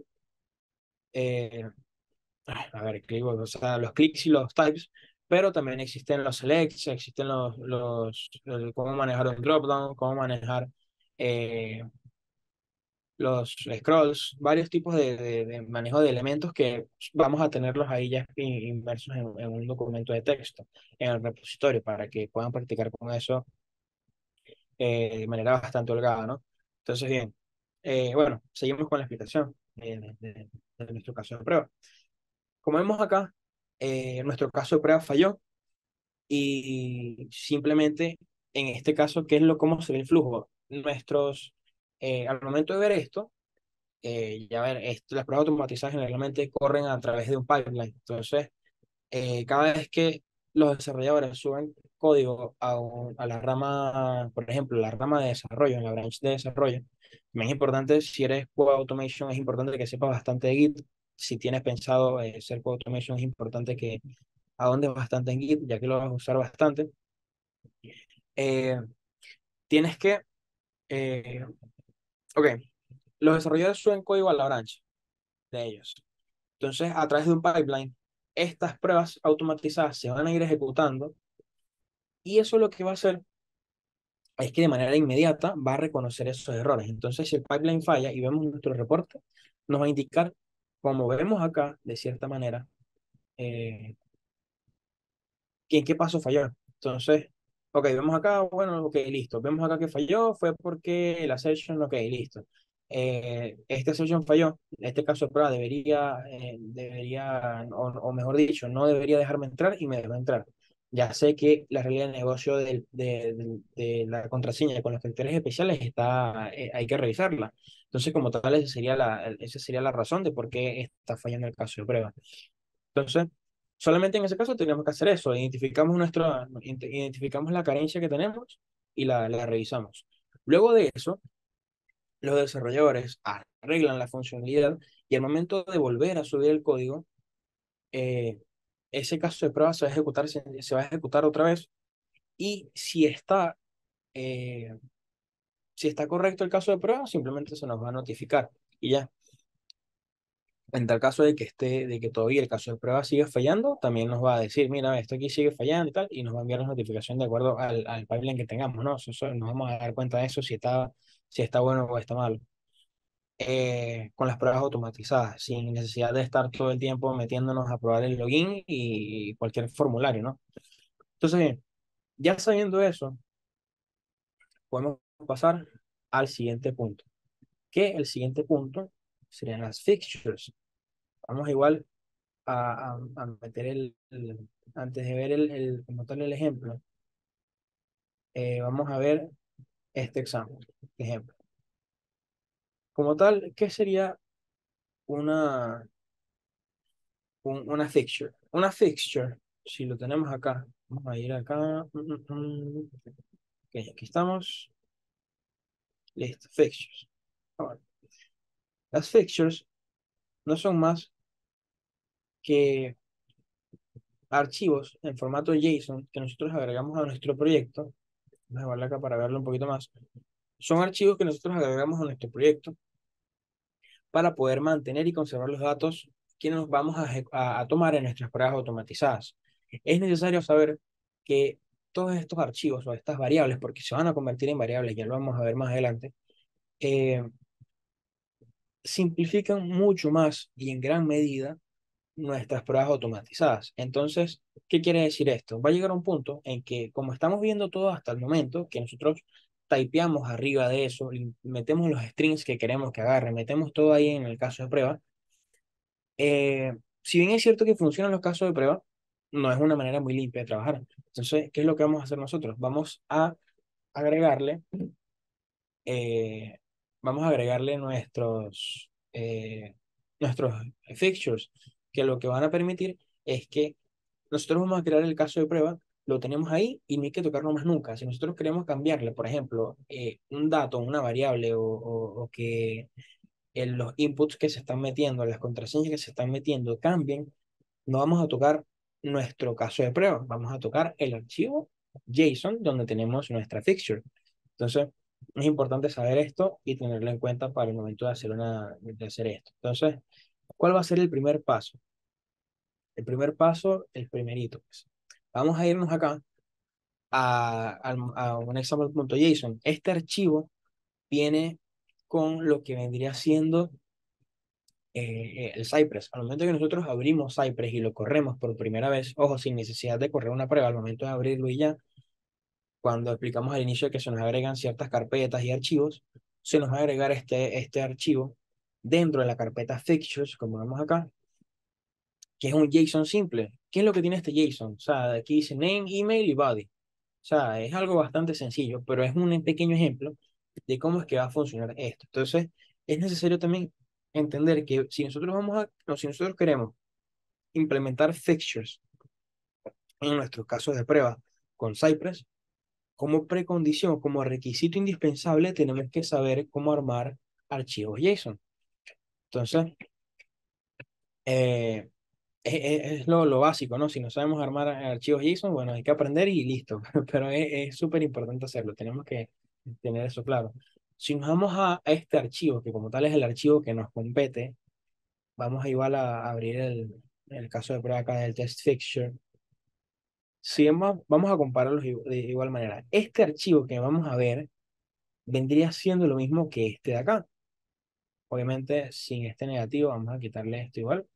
B: eh, a ver, clic, o sea, los clics y los types, pero también existen los selects, existen los, los, el cómo manejar un dropdown, cómo manejar eh, los scrolls, varios tipos de, de- de manejo de elementos que vamos a tenerlos ahí ya in- inmersos en, en un documento de texto, en el repositorio, para que puedan practicar con eso eh, de manera bastante holgada, ¿no? Entonces, bien, eh, bueno, seguimos con la explicación de, de- de nuestro caso de prueba. Como vemos acá, eh, nuestro caso de prueba falló y simplemente en este caso, ¿qué es lo, cómo se ve el flujo? Nuestros, eh, al momento de ver esto, eh, ya ver, esto, las pruebas automatizadas generalmente corren a través de un pipeline. Entonces, eh, cada vez que los desarrolladores suben código a, un- a la rama, por ejemplo, la rama de desarrollo, en la branch de desarrollo, me es importante, si eres Code Automation, es importante que sepas bastante de Git. Si tienes pensado eh, ser Code Automation, es importante que ahondes bastante en Git, ya que lo vas a usar bastante. Eh, tienes que, eh, ok, los desarrolladores suben código a la branch de ellos. Entonces, a través de un pipeline, estas pruebas automatizadas se van a ir ejecutando y eso lo que va a hacer es que de manera inmediata va a reconocer esos errores. Entonces, si el pipeline falla y vemos nuestro reporte, nos va a indicar, como vemos acá, de cierta manera, eh, ¿en qué paso falló? Entonces, ok, vemos acá, bueno, ok, listo. Vemos acá que falló, fue porque la session, ok, listo. Eh, esta session falló, en este caso de prueba debería, eh, debería o, o mejor dicho, no debería dejarme entrar y me dejó entrar. Ya sé que la realidad de negocio del- de, de- de la contraseña con los caracteres especiales está, eh, hay que revisarla. Entonces, como tal, esa sería la, esa sería la razón de por qué está fallando el caso de prueba. Entonces, solamente en ese caso tenemos que hacer eso, identificamos nuestra, int- identificamos la carencia que tenemos y la, la revisamos. Luego de eso, los desarrolladores arreglan la funcionalidad y al momento de volver a subir el código, eh, ese caso de prueba se va a ejecutar, se, se va a ejecutar otra vez y si está, eh, si está correcto el caso de prueba, simplemente se nos va a notificar y ya. En tal caso de que esté, de que todavía el caso de prueba siga fallando, también nos va a decir, mira, esto aquí sigue fallando y tal, y nos va a enviar la notificación de acuerdo al, al pipeline que tengamos, ¿no? Eso, eso- nos vamos a dar cuenta de eso si está, si está bueno o está malo. Eh, con las pruebas automatizadas, sin necesidad de estar todo el tiempo metiéndonos a probar el login y cualquier formulario, ¿no? Entonces, bien, ya sabiendo eso, podemos pasar al siguiente punto, que el siguiente punto serían las fixtures. Vamos igual a, a- a meter el, el- antes de ver el, el, como tal el ejemplo, eh, vamos a ver este examen, ejemplo. Como tal, ¿qué sería una, un- una fixture? Una fixture, si lo tenemos acá, vamos a ir acá, mm, mm, mm. Ok, aquí estamos, listo, fixtures. Ahora, las fixtures no son más que archivos en formato JSON que nosotros agregamos a nuestro proyecto. Vamos a llevarla acá para verlo un poquito más. Son archivos que nosotros agregamos a nuestro proyecto para poder mantener y conservar los datos que nos vamos a, eje- a, a tomar en nuestras pruebas automatizadas. Es necesario saber que todos estos archivos o estas variables, porque se van a convertir en variables, ya lo vamos a ver más adelante, eh, simplifican mucho más y en gran medida nuestras pruebas automatizadas. Entonces, ¿qué quiere decir esto? Va a llegar un punto en que, como estamos viendo todo hasta el momento, que nosotros typeamos arriba de eso, y metemos los strings que queremos que agarre, metemos todo ahí en el caso de prueba. eh, si bien es cierto que funcionan los casos de prueba, no es una manera muy limpia de trabajar. Entonces, ¿qué es lo que vamos a hacer nosotros? Vamos a agregarle, eh, vamos a agregarle nuestros, eh, nuestros fixtures, que lo que van a permitir es que nosotros vamos a crear el caso de prueba, lo tenemos ahí y no hay que tocarlo más nunca. Si nosotros queremos cambiarle, por ejemplo, eh, un dato, una variable o, o- o que en los inputs que se están metiendo, las contraseñas que se están metiendo cambien, no vamos a tocar nuestro caso de prueba, vamos a tocar el archivo JSON donde tenemos nuestra fixture. Entonces, es importante saber esto y tenerlo en cuenta para el momento de hacer, una, de hacer esto. Entonces, ¿cuál va a ser el primer paso? El primer paso, el primerito, pues. Vamos a irnos acá a, al- a un example.json. Este archivo viene con lo que vendría siendo eh, el Cypress. Al momento que nosotros abrimos Cypress y lo corremos por primera vez, ojo, sin necesidad de correr una prueba, al momento de abrirlo y ya, cuando explicamos al inicio que se nos agregan ciertas carpetas y archivos, se nos va a agregar este, este archivo dentro de la carpeta Fixtures, como vemos acá, que es un JSON simple. ¿Qué es lo que tiene este JSON? O sea, aquí dice name, email y body. O sea, es algo bastante sencillo, pero es un pequeño ejemplo de cómo es que va a funcionar esto. Entonces, es necesario también entender que si nosotros vamos a, no, si nosotros queremos implementar fixtures en nuestros casos de prueba con Cypress, como precondición, como requisito indispensable, tenemos que saber cómo armar archivos JSON. Entonces, eh, es, es- es lo, lo básico, ¿no? Si no sabemos armar archivos JSON, bueno, hay que aprender y listo. Pero es es súper importante hacerlo, tenemos que tener eso claro. Si nos vamos a, a este archivo, que como tal es el archivo que nos compete, vamos a igual a, abrir el, el caso de prueba acá del test fixture. Si vamos, vamos a compararlos de de igual manera. Este archivo que vamos a ver vendría siendo lo mismo que este de acá. Obviamente, sin este negativo, vamos a quitarle esto igual.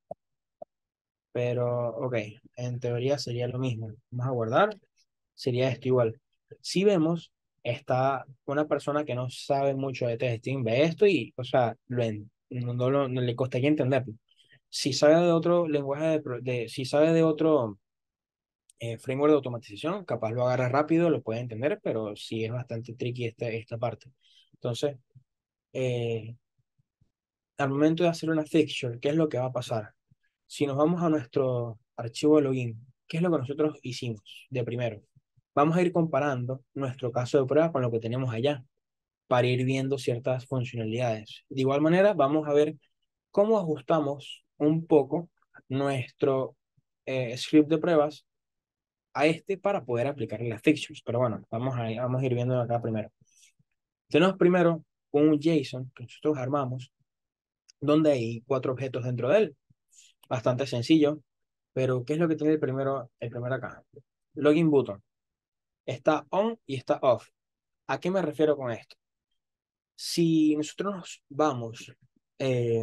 B: Pero, ok, en teoría sería lo mismo. Vamos a guardar, sería esto igual. Si vemos, está una persona que no sabe mucho de testing, ve esto y, o sea, lo en- no, no lo- no le costaría entenderlo. Si sabe de otro lenguaje, de, pro- de- si sabe de otro eh, framework de automatización, capaz lo agarra rápido, lo puede entender, pero sí es bastante tricky esta, esta parte. Entonces, eh, al momento de hacer una fixture, ¿qué es lo que va a pasar? Si nos vamos a nuestro archivo de login, ¿qué es lo que nosotros hicimos de primero? Vamos a ir comparando nuestro caso de prueba con lo que tenemos allá para ir viendo ciertas funcionalidades. De igual manera, vamos a ver cómo ajustamos un poco nuestro eh, script de pruebas a este para poder aplicarle las fixtures. Pero bueno, vamos a, vamos a ir viendo acá primero. Tenemos primero un JSON que nosotros armamos donde hay cuatro objetos dentro de él. Bastante sencillo, pero ¿qué es lo que tiene el primero, el primero acá? Login button. Está on y está off. ¿A qué me refiero con esto? Si nosotros nos vamos eh,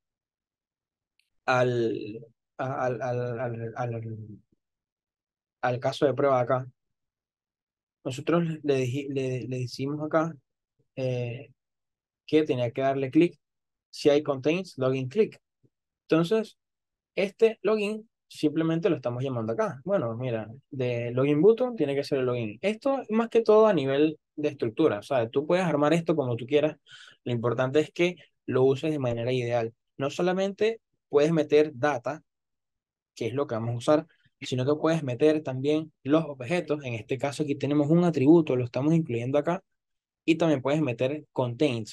B: al, al, al, al, al, al caso de prueba acá, nosotros le, dij- le, le decimos acá eh, que tenía que darle clic si hay contains login click. Entonces, este login simplemente lo estamos llamando acá. Bueno, mira, de login button tiene que ser el login. Esto más que todo a nivel de estructura. O sea, tú puedes armar esto como tú quieras. Lo importante es que lo uses de manera ideal. No solamente puedes meter data, que es lo que vamos a usar, sino que puedes meter también los objetos. En este caso aquí tenemos un atributo, lo estamos incluyendo acá. Y también puedes meter contains.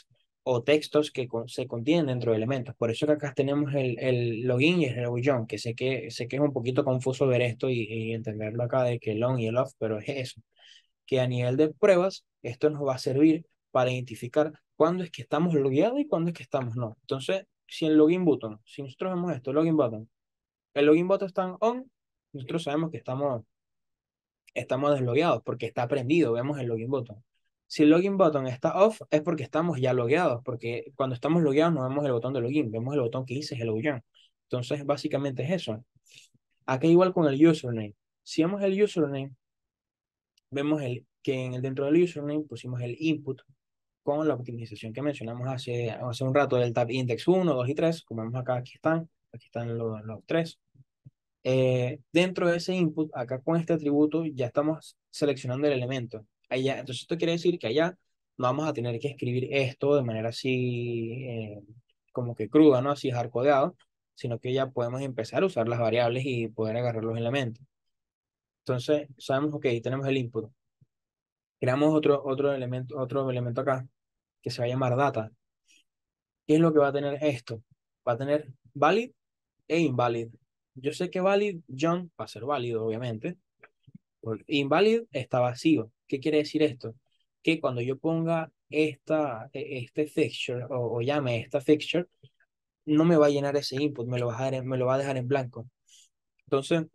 B: o textos que con- se contienen dentro de elementos. Por eso que acá tenemos el, el login y el rebullón, que sé que, sé que es un poquito confuso ver esto y, y entenderlo acá de que el on y el off, pero es eso, que a nivel de pruebas, esto nos va a servir para identificar cuándo es que estamos logueados y cuándo es que estamos no. Entonces, si el login button, si nosotros vemos esto, login button, el login button está en on, nosotros sabemos que estamos estamos deslogueados porque está prendido, vemos el login button. Si el login button está off, es porque estamos ya logueados, porque cuando estamos logueados no vemos el botón de login, vemos el botón que dice hello John. Entonces, básicamente es eso. Acá igual con el username. Si vemos el username, vemos el, que en el, dentro del username pusimos el input con la optimización que mencionamos hace, hace un rato del tab index uno dos y tres. Como vemos acá, aquí están, aquí están los, los tres. Eh, dentro de ese input, acá con este atributo, ya estamos seleccionando el elemento. Allá, entonces esto quiere decir que allá no vamos a tener que escribir esto de manera así, eh, como que cruda, ¿no? Así hardcodeado, sino que ya podemos empezar a usar las variables y poder agarrar los elementos. Entonces, sabemos, ok, tenemos el input. Creamos otro, otro elemento, otro elemento acá que se va a llamar data. ¿Qué es lo que va a tener esto? Va a tener valid e invalid. Yo sé que valid, John, va a ser válido, obviamente. Porque invalid está vacío. ¿Qué quiere decir esto? Que cuando yo ponga esta, e- este fixture o, o llame esta fixture, no me va a llenar ese input, me lo va a dejar en, me lo va a dejar en blanco. Entonces,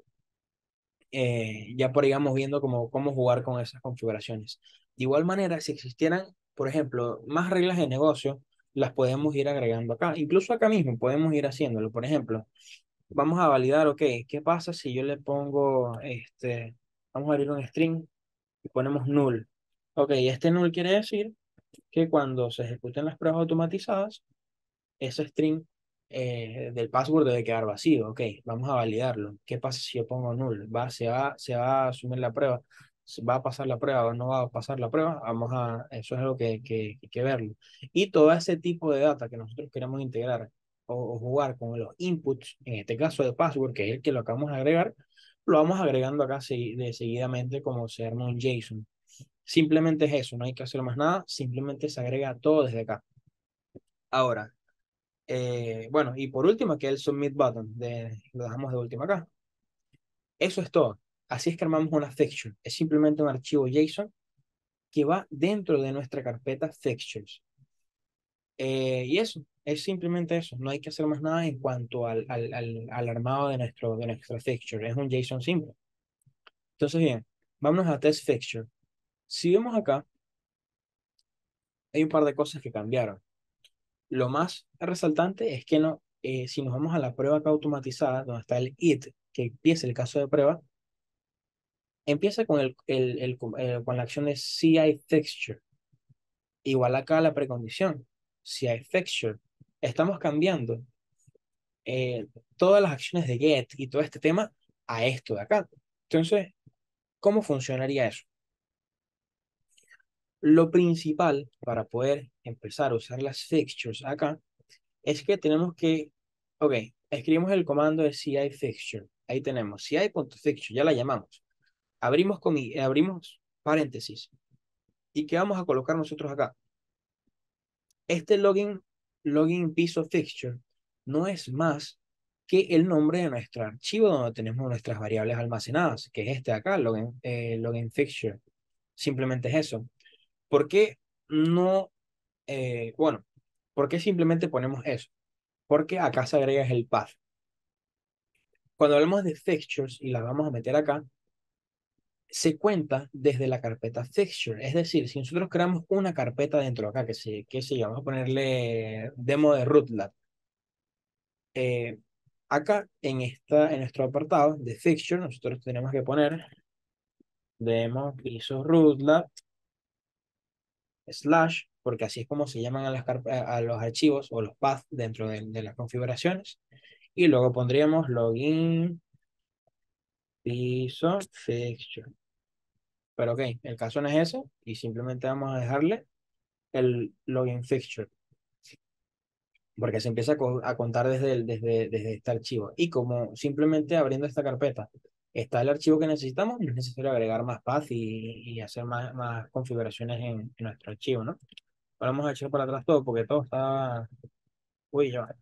B: eh, ya por ahí vamos viendo cómo, cómo jugar con esas configuraciones. De igual manera, si existieran, por ejemplo, más reglas de negocio, las podemos ir agregando acá. Incluso acá mismo podemos ir haciéndolo. Por ejemplo, vamos a validar, ok, ¿qué pasa si yo le pongo, este, vamos a abrir un string y ponemos null? Ok, este null quiere decir que cuando se ejecuten las pruebas automatizadas, ese string eh, del password debe quedar vacío. Ok, vamos a validarlo. ¿Qué pasa si yo pongo null? ¿Va, se va, se va a asumir la prueba? ¿Se ¿Va a pasar la prueba o no va a pasar la prueba? Vamos a, eso es algo que, que, que hay que verlo. Y todo ese tipo de data que nosotros queremos integrar o, o jugar con los inputs, en este caso de password, que es el que lo acabamos de agregar, lo vamos agregando acá segui- de seguidamente como se arma un JSON. Simplemente es eso, no hay que hacer más nada, simplemente se agrega todo desde acá. Ahora, eh, bueno, y por último, aquí el submit button, de, lo dejamos de último acá. Eso es todo. Así es que armamos una fixture. Es simplemente un archivo JSON que va dentro de nuestra carpeta fixtures. Eh, y eso, es simplemente eso. No hay que hacer más nada en cuanto al, al, al, al armado de, nuestro, de nuestra fixture. Es un JSON simple. Entonces, bien, vámonos a test fixture. Si vemos acá, hay un par de cosas que cambiaron. Lo más resaltante es que no, eh, si nos vamos a la prueba acá automatizada, donde está el it, que empieza el caso de prueba, empieza con, el, el, el- eh, con la acción de C I fixture. Igual acá la precondición, C I fixture. Estamos cambiando eh, todas las acciones de get y todo este tema a esto de acá. Entonces, ¿cómo funcionaría eso? Lo principal para poder empezar a usar las fixtures acá es que tenemos que, ok, escribimos el comando de C I fixture. Ahí tenemos C I.fixture, ya la llamamos. Abrimos, comi abrimos paréntesis. ¿Y qué vamos a colocar nosotros acá? Este login, login piso fixture no es más que el nombre de nuestro archivo donde tenemos nuestras variables almacenadas, que es este de acá, login, eh, login fixture. Simplemente es eso. ¿Por qué no, eh, bueno, por qué simplemente ponemos eso? Porque acá se agrega el path. Cuando hablamos de fixtures y las vamos a meter acá, se cuenta desde la carpeta fixture. Es decir, si nosotros creamos una carpeta dentro de acá, que se, que se llama, vamos a ponerle demo de Rootlab. Eh, acá en, esta, en nuestro apartado de fixture, nosotros tenemos que poner demo piso Rootlab slash, porque así es como se llaman a, las a los archivos o los paths dentro de, de las configuraciones. Y luego pondríamos login piso fixture. Pero ok, el caso no es ese y simplemente vamos a dejarle el login fixture porque se empieza a, co- a contar desde, el- desde, desde este archivo. Y como simplemente abriendo esta carpeta está el archivo que necesitamos, no es necesario agregar más path y, y hacer más, más configuraciones en, en nuestro archivo, ¿no? Vamos a echar para atrás todo porque todo está... Uy, ya va.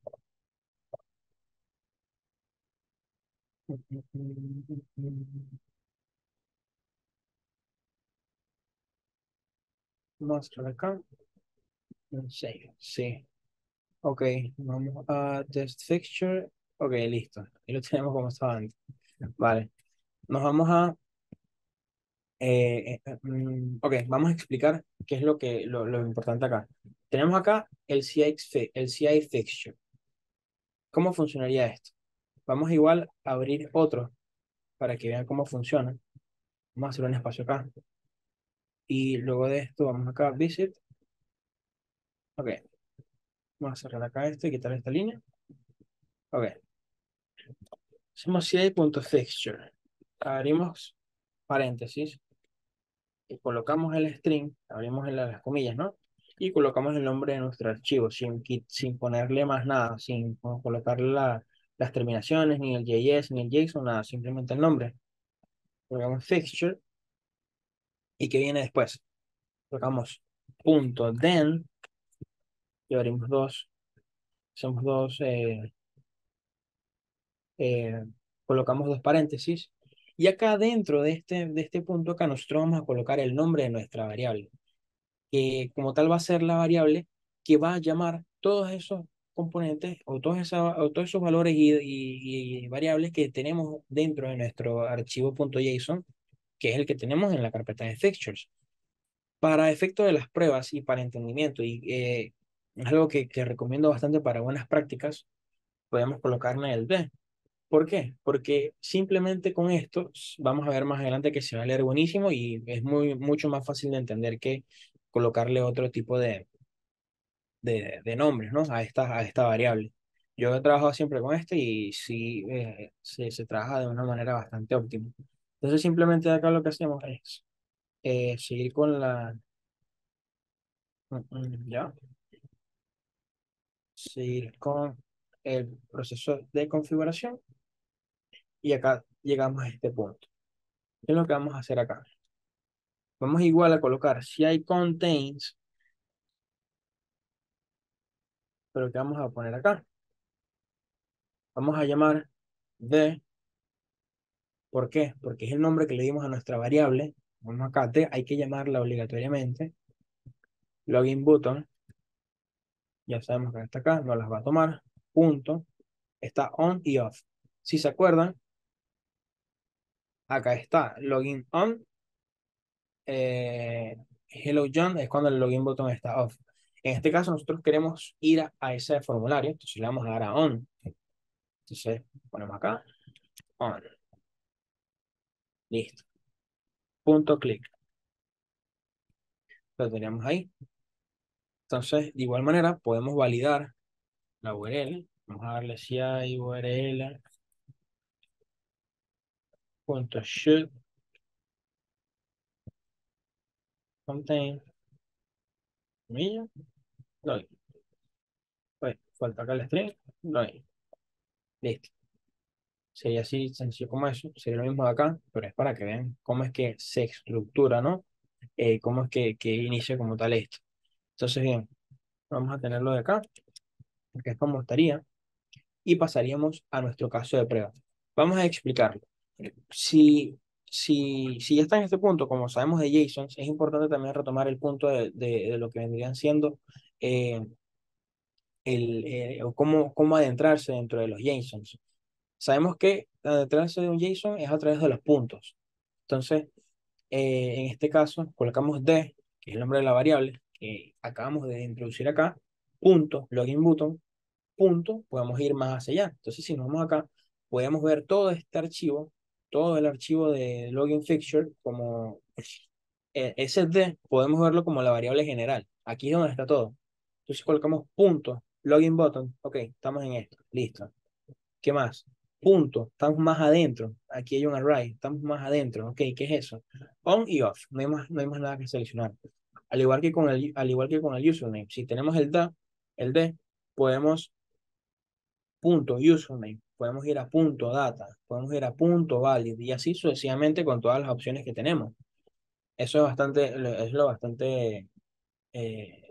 B: Mostrar acá. Sí, sí. Ok, vamos a test fixture. Ok, listo. Y lo tenemos como estaba antes. Vale. Nos vamos a... eh, eh, mm, ok, vamos a explicar qué es lo que lo, lo importante acá. Tenemos acá el C I, fi- el C I fixture. ¿Cómo funcionaría esto? Vamos igual a abrir otro para que vean cómo funciona. Vamos a hacer un espacio acá. Y luego de esto vamos acá, visit. Ok, vamos a cerrar acá esto y quitar esta línea. Ok, hacemos ci.fixture. Abrimos paréntesis y colocamos el string, abrimos en las comillas, ¿no? Y colocamos el nombre de nuestro archivo sin, qui- sin ponerle más nada, sin co- colocarle la- las terminaciones, ni el J S, ni el JSON, nada, simplemente el nombre. Colocamos fixture y ¿qué viene después? Colocamos punto then y abrimos dos, hacemos dos, eh, eh, colocamos dos paréntesis. Y acá dentro de este, de este punto acá nosotros vamos a colocar el nombre de nuestra variable, que como tal va a ser la variable que va a llamar todos esos componentes o todos, esa- o todos esos valores y, y- y variables que tenemos dentro de nuestro archivo .json, que es el que tenemos en la carpeta de fixtures. Para efecto de las pruebas y para entendimiento, y eh, es algo que, que recomiendo bastante para buenas prácticas, podemos colocarle el D. ¿Por qué? Porque simplemente con esto vamos a ver más adelante que se va a leer buenísimo y es muy, mucho más fácil de entender que colocarle otro tipo de, de, de nombres, ¿no? A esta, a esta variable. Yo he trabajado siempre con este y sí eh, se, se trabaja de una manera bastante óptima. Entonces simplemente acá lo que hacemos es eh, seguir con la... mm, mm, Ya, seguir con el proceso de configuración y acá llegamos a este punto. ¿Qué es lo que vamos a hacer acá? Vamos igual a colocar si hay contains, pero ¿qué vamos a poner acá? Vamos a llamar de, ¿por qué? Porque es el nombre que le dimos a nuestra variable. Vamos acá, de, hay que llamarla obligatoriamente. Login button, ya sabemos que está acá, no las va a tomar. Punto, está on y off. Si se acuerdan, acá está login on, eh, hello John es cuando el login button está off. En este caso nosotros queremos ir a, a ese formulario, entonces le vamos a dar a on. Entonces ponemos acá, on, listo. Punto clic. Lo tenemos ahí. Entonces, de igual manera, podemos validar la U R L. Vamos a darle si hay U R L punto should contain comilla, login. Pues, falta acá el string, login. Listo. Sería así sencillo como eso. Sería lo mismo de acá, pero es para que vean cómo es que se estructura, ¿no? Eh, cómo es que, que inicia como tal esto. Entonces, bien, vamos a tenerlo de acá, porque es como estaría, y pasaríamos a nuestro caso de prueba. Vamos a explicarlo. Si, si, si ya está en este punto, como sabemos de JSON, es importante también retomar el punto de, de, de lo que vendrían siendo eh, el, eh, o cómo, cómo adentrarse dentro de los JSONs. Sabemos que adentrarse de un JSON es a través de los puntos. Entonces, eh, en este caso, colocamos D, que es el nombre de la variable que acabamos de introducir acá, punto, login button, punto, podemos ir más hacia allá. Entonces, si nos vamos acá, podemos ver todo este archivo, todo el archivo de login fixture como eh, S D, podemos verlo como la variable general. Aquí es donde está todo. Entonces colocamos punto, login button, ok, estamos en esto, listo. ¿Qué más? Punto, estamos más adentro. Aquí hay un array, estamos más adentro, ok, ¿qué es eso? On y off, no hay más, no hay más nada que seleccionar. Al igual que con el, al igual que con el username, si tenemos el D, el D, podemos punto username, podemos ir a punto data, podemos ir a punto valid y así sucesivamente con todas las opciones que tenemos. Eso es bastante, es lo bastante eh,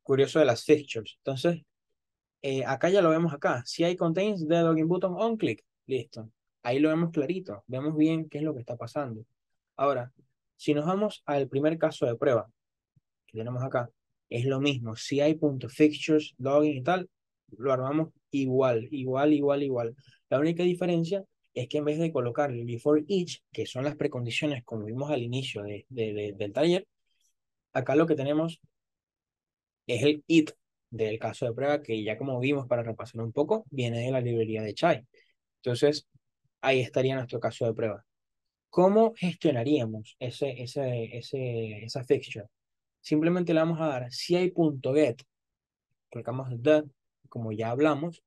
B: curioso de las fixtures. Entonces, eh, acá ya lo vemos acá. Si hay contains the login button on click. Listo. Ahí lo vemos clarito. Vemos bien qué es lo que está pasando. Ahora, si nos vamos al primer caso de prueba que tenemos acá, es lo mismo. Si hay punto fixtures, login y tal, lo armamos igual, igual, igual, igual. La única diferencia es que en vez de colocar el before each, que son las precondiciones como vimos al inicio de, de- de- del taller, acá lo que tenemos es el it del caso de prueba que ya como vimos para repasar un poco, viene de la librería de Chai. Entonces, ahí estaría nuestro caso de prueba. ¿Cómo gestionaríamos ese, ese, ese, esa fixture? Simplemente le vamos a dar si hay punto get, colocamos the, como ya hablamos,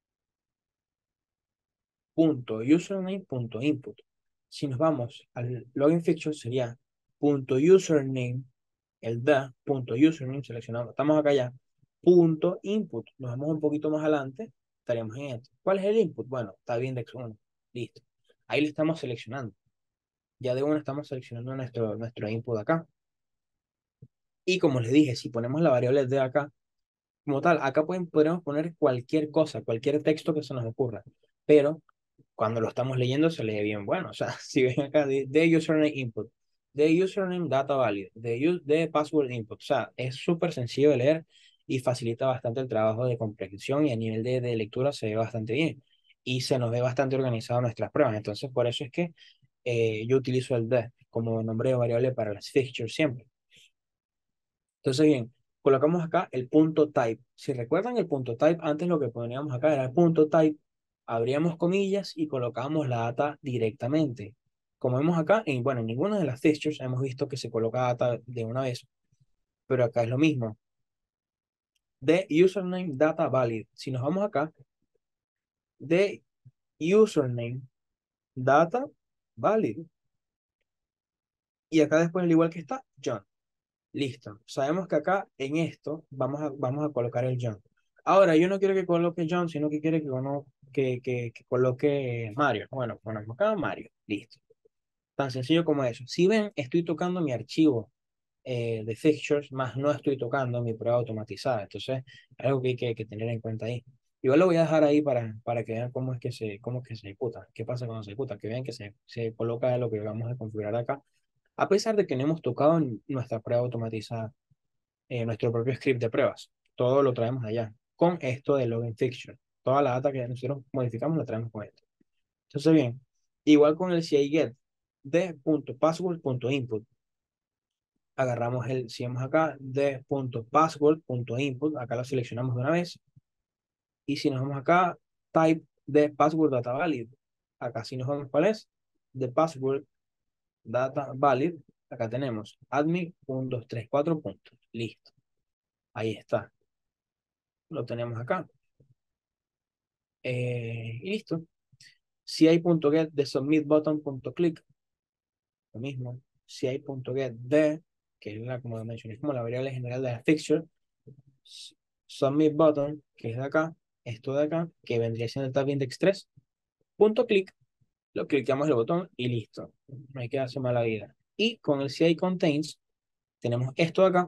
B: punto username, punto input. Si nos vamos al login fixture sería punto username, el the, punto username, seleccionamos, estamos acá ya, punto input. Nos vamos un poquito más adelante, estaríamos en esto. ¿Cuál es el input? Bueno, está bien index uno, listo. Ahí lo estamos seleccionando. Ya de uno estamos seleccionando nuestro, nuestro input acá. Y como les dije, si ponemos la variable de acá, como tal, acá pueden, podemos poner cualquier cosa, cualquier texto que se nos ocurra. Pero cuando lo estamos leyendo se lee bien bueno. O sea, si ven acá de, de username input, de username data valid, de, u- de password input. O sea, es súper sencillo de leer y facilita bastante el trabajo de comprensión y a nivel de, de lectura se ve bastante bien. Y se nos ve bastante organizado nuestras pruebas. Entonces, por eso es que eh, yo utilizo el de como nombre de variable para las fixtures siempre. Entonces, bien, colocamos acá el punto type. Si recuerdan el punto type, antes lo que poníamos acá era el punto type, abríamos comillas y colocábamos la data directamente. Como vemos acá, en, bueno, en ninguna de las fixtures hemos visto que se coloca data de una vez, pero acá es lo mismo. De username data valid. Si nos vamos acá, de username data valid. Y acá después, al igual que está, John. Listo. Sabemos que acá en esto vamos a, vamos a colocar el John. Ahora, yo no quiero que coloque John, sino que quiero que, cono- que, que, que coloque Mario. Bueno, ponemos acá Mario. Listo. Tan sencillo como eso. Si ven, estoy tocando mi archivo eh, de fixtures, más no estoy tocando mi prueba automatizada. Entonces, algo que hay que, que tener en cuenta ahí. Igual lo voy a dejar ahí para, para que vean cómo es que se, cómo es que se ejecuta. ¿Qué pasa cuando se ejecuta? Que vean que se, se coloca lo que vamos a configurar acá. A pesar de que no hemos tocado nuestra prueba automatizada, eh, nuestro propio script de pruebas. Todo lo traemos allá con esto de login fixture. Toda la data que nosotros modificamos la traemos con esto. Entonces, bien, igual con el C I get de punto password punto input. Agarramos el, si vamos acá, de punto password punto input. Acá lo seleccionamos de una vez. Y si nos vamos acá, type de password data valid. Acá si nos vamos, ¿cuál es? De password data valid. Acá tenemos admin uno dos tres cuatro puntos. Listo. Ahí está. Lo tenemos acá. Eh, y listo. Si hay punto get de submit button punto click, lo mismo. Si hay punto get de, que es la, como mencioné, como la variable general de la fixture, s- submit button, que es de acá, esto de acá, que vendría siendo el tab index tres, punto click, lo clicamos el botón y listo. No hay que hacer mala vida. Y con el C I contains, tenemos esto de acá,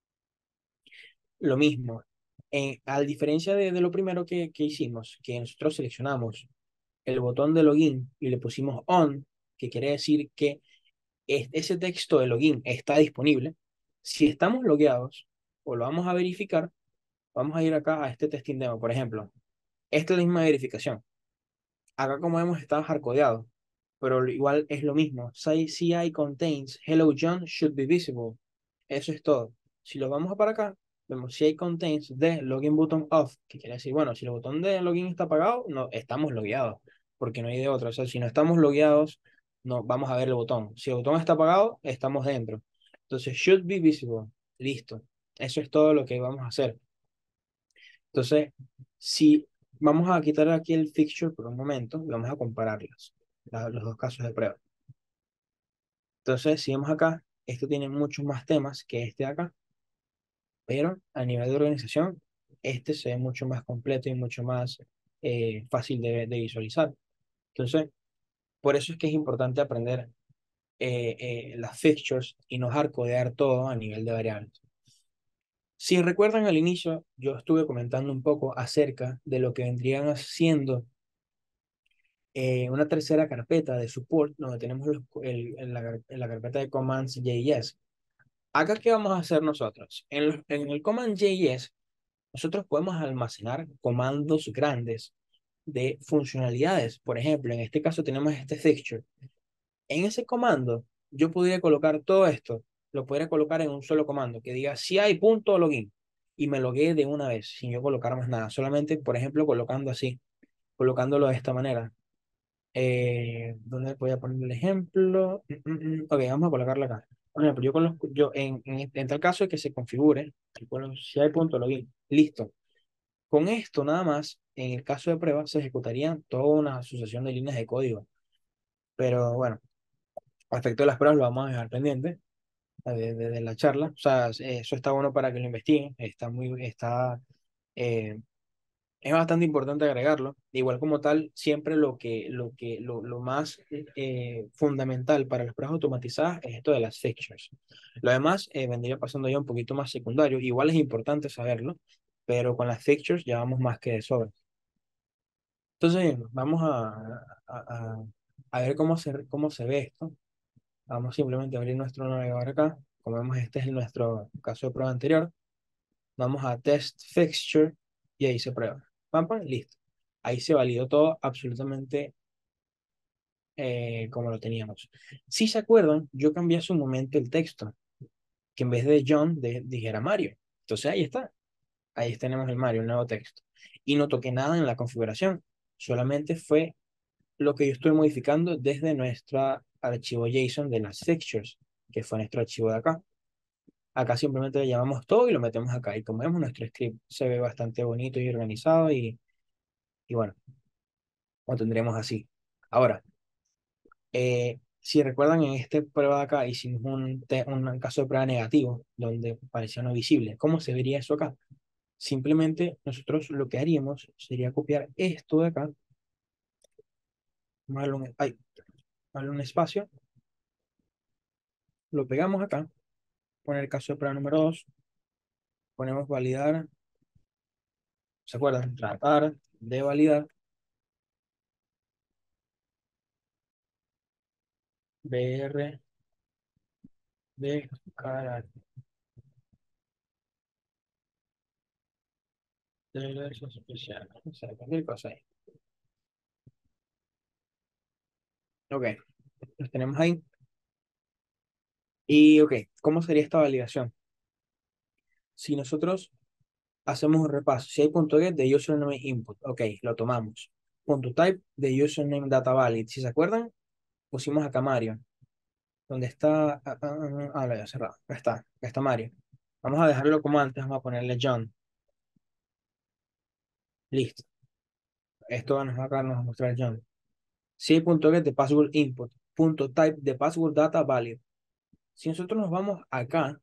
B: lo mismo. Eh, a diferencia de, de lo primero que, que hicimos, que nosotros seleccionamos el botón de login y le pusimos on, que quiere decir que es- ese texto de login está disponible. Si estamos logueados o lo vamos a verificar, vamos a ir acá a este testing demo, por ejemplo. Esta es la misma verificación. Acá como vemos está hardcodeado, pero igual es lo mismo. Si C I contains hello John should be visible. Eso es todo. Si lo vamos a para acá, vemos C I contains the login button off, que quiere decir, bueno, si el botón de login está apagado, no, estamos logueados, porque no hay de otra. O sea, si no estamos logueados, no vamos a ver el botón. Si el botón está apagado, estamos dentro. Entonces, should be visible. Listo. Eso es todo lo que vamos a hacer. Entonces, si vamos a quitar aquí el fixture por un momento, y vamos a compararlos, la- los dos casos de prueba. Entonces, si vemos acá, esto tiene muchos más temas que este de acá, pero a nivel de organización, este se ve mucho más completo y mucho más eh, fácil de, de visualizar. Entonces, por eso es que es importante aprender eh, eh, las fixtures y no hardcodear todo a nivel de variables. Si recuerdan al inicio, yo estuve comentando un poco acerca de lo que vendrían haciendo eh, una tercera carpeta de support, donde tenemos los- el- en la, car- en la carpeta de commands J S. Acá, ¿qué vamos a hacer nosotros? En, los- en el command J S, nosotros podemos almacenar comandos grandes de funcionalidades. Por ejemplo, en este caso tenemos este fixture. En ese comando, yo podría colocar todo esto, lo podría colocar en un solo comando que diga si hay punto login y me loguee de una vez sin yo colocar más nada. Solamente, por ejemplo, colocando así, colocándolo de esta manera. Eh, ¿dónde voy a poner el ejemplo? Mm, mm, mm. Ok, vamos a colocarlo acá. Por ejemplo, yo, con los, yo en, en, en tal caso de que se configure, bueno, si hay punto login, listo. Con esto nada más, en el caso de prueba, se ejecutaría toda una sucesión de líneas de código. Pero bueno, respecto a las pruebas lo vamos a dejar pendiente de, de- de la charla. O sea, eso está bueno para que lo investiguen. Está muy, está, eh, es bastante importante agregarlo. Igual como tal, siempre lo que, lo que, lo, lo más eh, fundamental para las pruebas automatizadas es esto de las fixtures. Lo demás eh, vendría pasando ya un poquito más secundario. Igual es importante saberlo, pero con las fixtures ya vamos más que de sobra. Entonces, bien, vamos a, a, a- a ver cómo se, cómo se ve esto. Vamos simplemente a abrir nuestro navegador acá. Como vemos, este es nuestro caso de prueba anterior. Vamos a Test Fixture y ahí se prueba. Pam, pam, listo. Ahí se validó todo absolutamente eh, como lo teníamos. Si se acuerdan, yo cambié hace un momento el texto, que en vez de John de- dijera Mario. Entonces ahí está. Ahí tenemos el Mario, el nuevo texto. Y no toqué nada en la configuración. Solamente fue lo que yo estoy modificando desde nuestro archivo JSON de las fixtures, que fue nuestro archivo de acá. Acá simplemente le llamamos todo y lo metemos acá. Y como vemos, nuestro script se ve bastante bonito y organizado y, y bueno, lo tendremos así. Ahora, eh, si recuerdan, en esta prueba de acá hicimos un, te- un caso de prueba negativo donde parecía no visible. ¿Cómo se vería eso acá? Simplemente nosotros lo que haríamos sería copiar esto de acá, darle un, ay, darle un espacio, lo pegamos acá, poner el caso de prueba número dos, ponemos validar, ¿se acuerdan? Tratar de validar, br de carácter especial. O sea, cualquier cosa ahí. Ok, los tenemos ahí. Y ok, ¿cómo sería esta validación? Si nosotros hacemos un repaso, si hay punto get de username input, ok, lo tomamos. Punto type de username data valid. Si se acuerdan, pusimos acá Mario. ¿Dónde está? Ah, ah, ah, ah, lo había cerrado. Acá está, acá está Mario. Vamos a dejarlo como antes, vamos a ponerle John. Listo. Esto nos va acá, nos va a mostrar John. Si hay punto get de password input. Punto type de password data valid. Si nosotros nos vamos acá,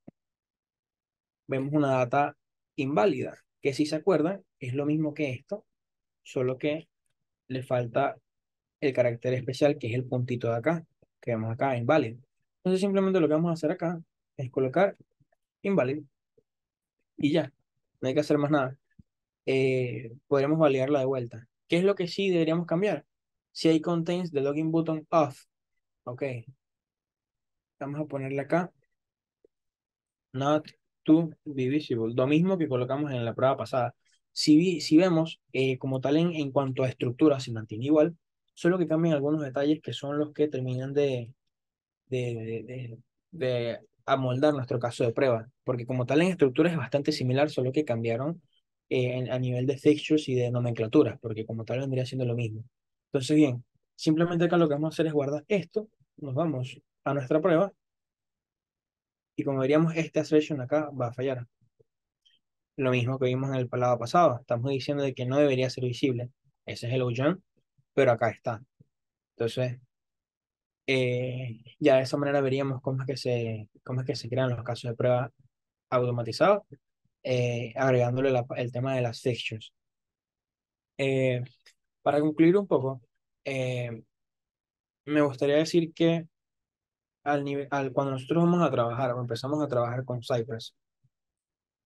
B: vemos una data inválida, que si se acuerdan, es lo mismo que esto, solo que le falta el carácter especial, que es el puntito de acá, que vemos acá, inválido. Entonces simplemente lo que vamos a hacer acá es colocar inválido y ya, no hay que hacer más nada. Eh, podremos validarla de vuelta. ¿Qué es lo que sí deberíamos cambiar? Si hay contains the login button off, ok, vamos a ponerle acá not to be visible. Lo mismo que colocamos en la prueba pasada. Si, vi- si vemos, eh, como tal en, en cuanto a estructura, se mantiene igual, solo que cambian algunos detalles que son los que terminan de, de, de, de- de amoldar nuestro caso de prueba. Porque como tal en estructura es bastante similar, solo que cambiaron eh, en- a nivel de fixtures y de nomenclaturas, porque como tal vendría siendo lo mismo. Entonces, bien, simplemente acá lo que vamos a hacer es guardar esto, nos vamos a nuestra prueba y como veríamos, esta session acá va a fallar. Lo mismo que vimos en el lado pasado. Estamos diciendo de que no debería ser visible. Ese es el Ojan, pero acá está. Entonces, eh, ya de esa manera veríamos cómo es que se, cómo es que se crean los casos de prueba automatizados, eh, agregándole la- el tema de las fixtures. Eh, para concluir un poco, eh, me gustaría decir que al nivel, al, cuando nosotros vamos a trabajar o empezamos a trabajar con Cypress,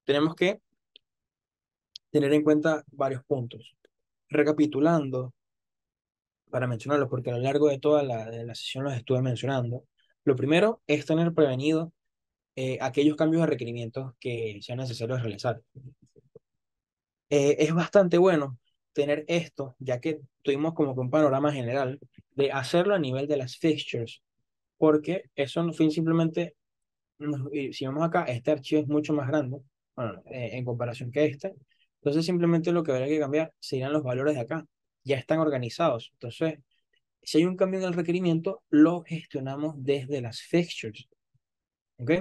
B: tenemos que tener en cuenta varios puntos. Recapitulando, para mencionarlos, porque a lo largo de toda la, de la sesión los estuve mencionando, lo primero es tener prevenido eh, aquellos cambios de requerimientos que sean necesarios realizar. Eh, es bastante bueno tener esto, ya que tuvimos como que un panorama general de hacerlo a nivel de las fixtures, porque eso no fue simplemente, nos- y si vemos acá, este archivo es mucho más grande, bueno, eh, en comparación que este, entonces simplemente lo que habría que cambiar serían los valores de acá, ya están organizados, entonces si hay un cambio en el requerimiento, lo gestionamos desde las fixtures, ¿ok?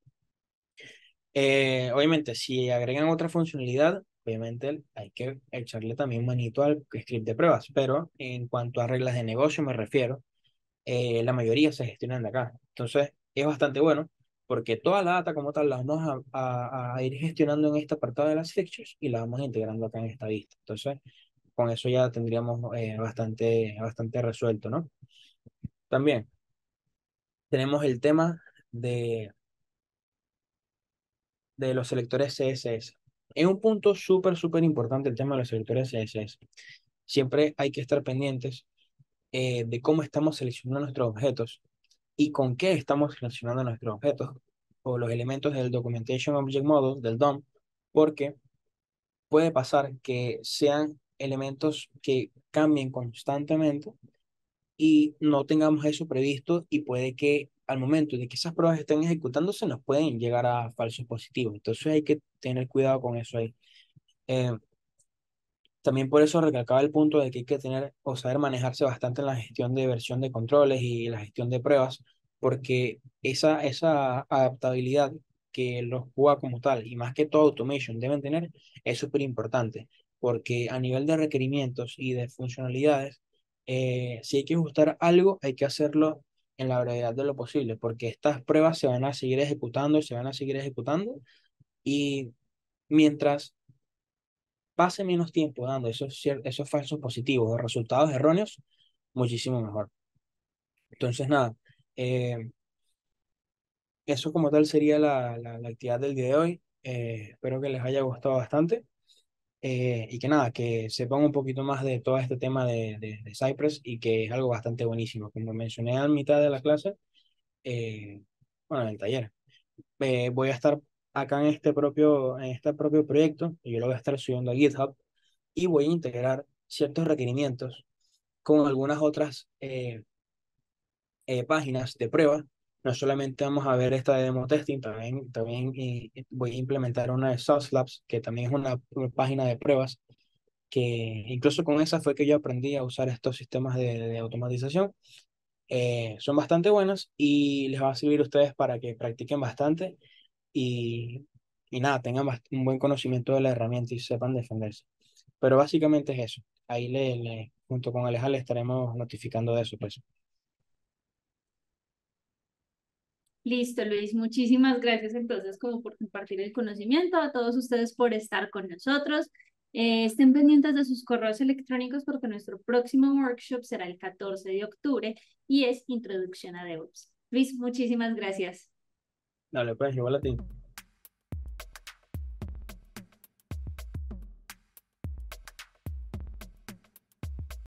B: Eh, obviamente, si agregan otra funcionalidad, obviamente hay que echarle también manito al script de pruebas, pero en cuanto a reglas de negocio me refiero, eh, la mayoría se gestionan de acá. Entonces, es bastante bueno porque toda la data como tal la vamos a, a- a ir gestionando en este apartado de las fixtures y la vamos integrando acá en esta vista. Entonces, con eso ya tendríamos eh, bastante, bastante resuelto, ¿no? También tenemos el tema de de los selectores C S S. Es un punto súper, súper importante el tema de los selectores C S S. Siempre hay que estar pendientes eh, de cómo estamos seleccionando nuestros objetos y con qué estamos seleccionando nuestros objetos o los elementos del Documentation Object Model, del D O M, porque puede pasar que sean elementos que cambien constantemente y no tengamos eso previsto y puede que al momento de que esas pruebas estén ejecutándose nos pueden llegar a falsos positivos. Entonces hay que tener cuidado con eso ahí. Eh, También por eso recalcaba el punto de que hay que tener o saber manejarse bastante en la gestión de versión de controles y la gestión de pruebas, porque esa, esa adaptabilidad que los Q A como tal, y más que todo Automation, deben tener, es súper importante, porque a nivel de requerimientos y de funcionalidades, eh, si hay que ajustar algo, hay que hacerlo en la brevedad de lo posible, porque estas pruebas se van a seguir ejecutando, se van a seguir ejecutando, y mientras pase menos tiempo dando esos, cier- esos falsos positivos o resultados erróneos, muchísimo mejor. Entonces, nada, eh, eso como tal sería la, la, la actividad del día de hoy. Eh, espero que les haya gustado bastante eh, y que nada, que sepan un poquito más de todo este tema de, de, de Cypress y que es algo bastante buenísimo. Como mencioné a mitad de la clase, eh, bueno, en el taller, eh, voy a estar acá en este propio, en este propio proyecto y yo lo voy a estar subiendo a GitHub y voy a integrar ciertos requerimientos con algunas otras eh, eh, páginas de prueba. No solamente vamos a ver esta de demo testing, también, también eh, voy a implementar una de Sauce Labs, que también es una, una página de pruebas, que incluso con esa fue que yo aprendí a usar estos sistemas de, de automatización. Eh, son bastante buenos y les va a servir a ustedes para que practiquen bastante y, y nada, tengan bast- un buen conocimiento de la herramienta y sepan defenderse. Pero básicamente es eso. Ahí le, le- junto con Aleja le estaremos notificando de eso, pues.
A: Listo, Luis. Muchísimas gracias entonces como por compartir el conocimiento, a todos ustedes por estar con nosotros. Eh, estén pendientes de sus correos electrónicos porque nuestro próximo workshop será el catorce de octubre y es Introducción a DevOps. Luis, muchísimas gracias.
B: Dale, pues, igual a ti.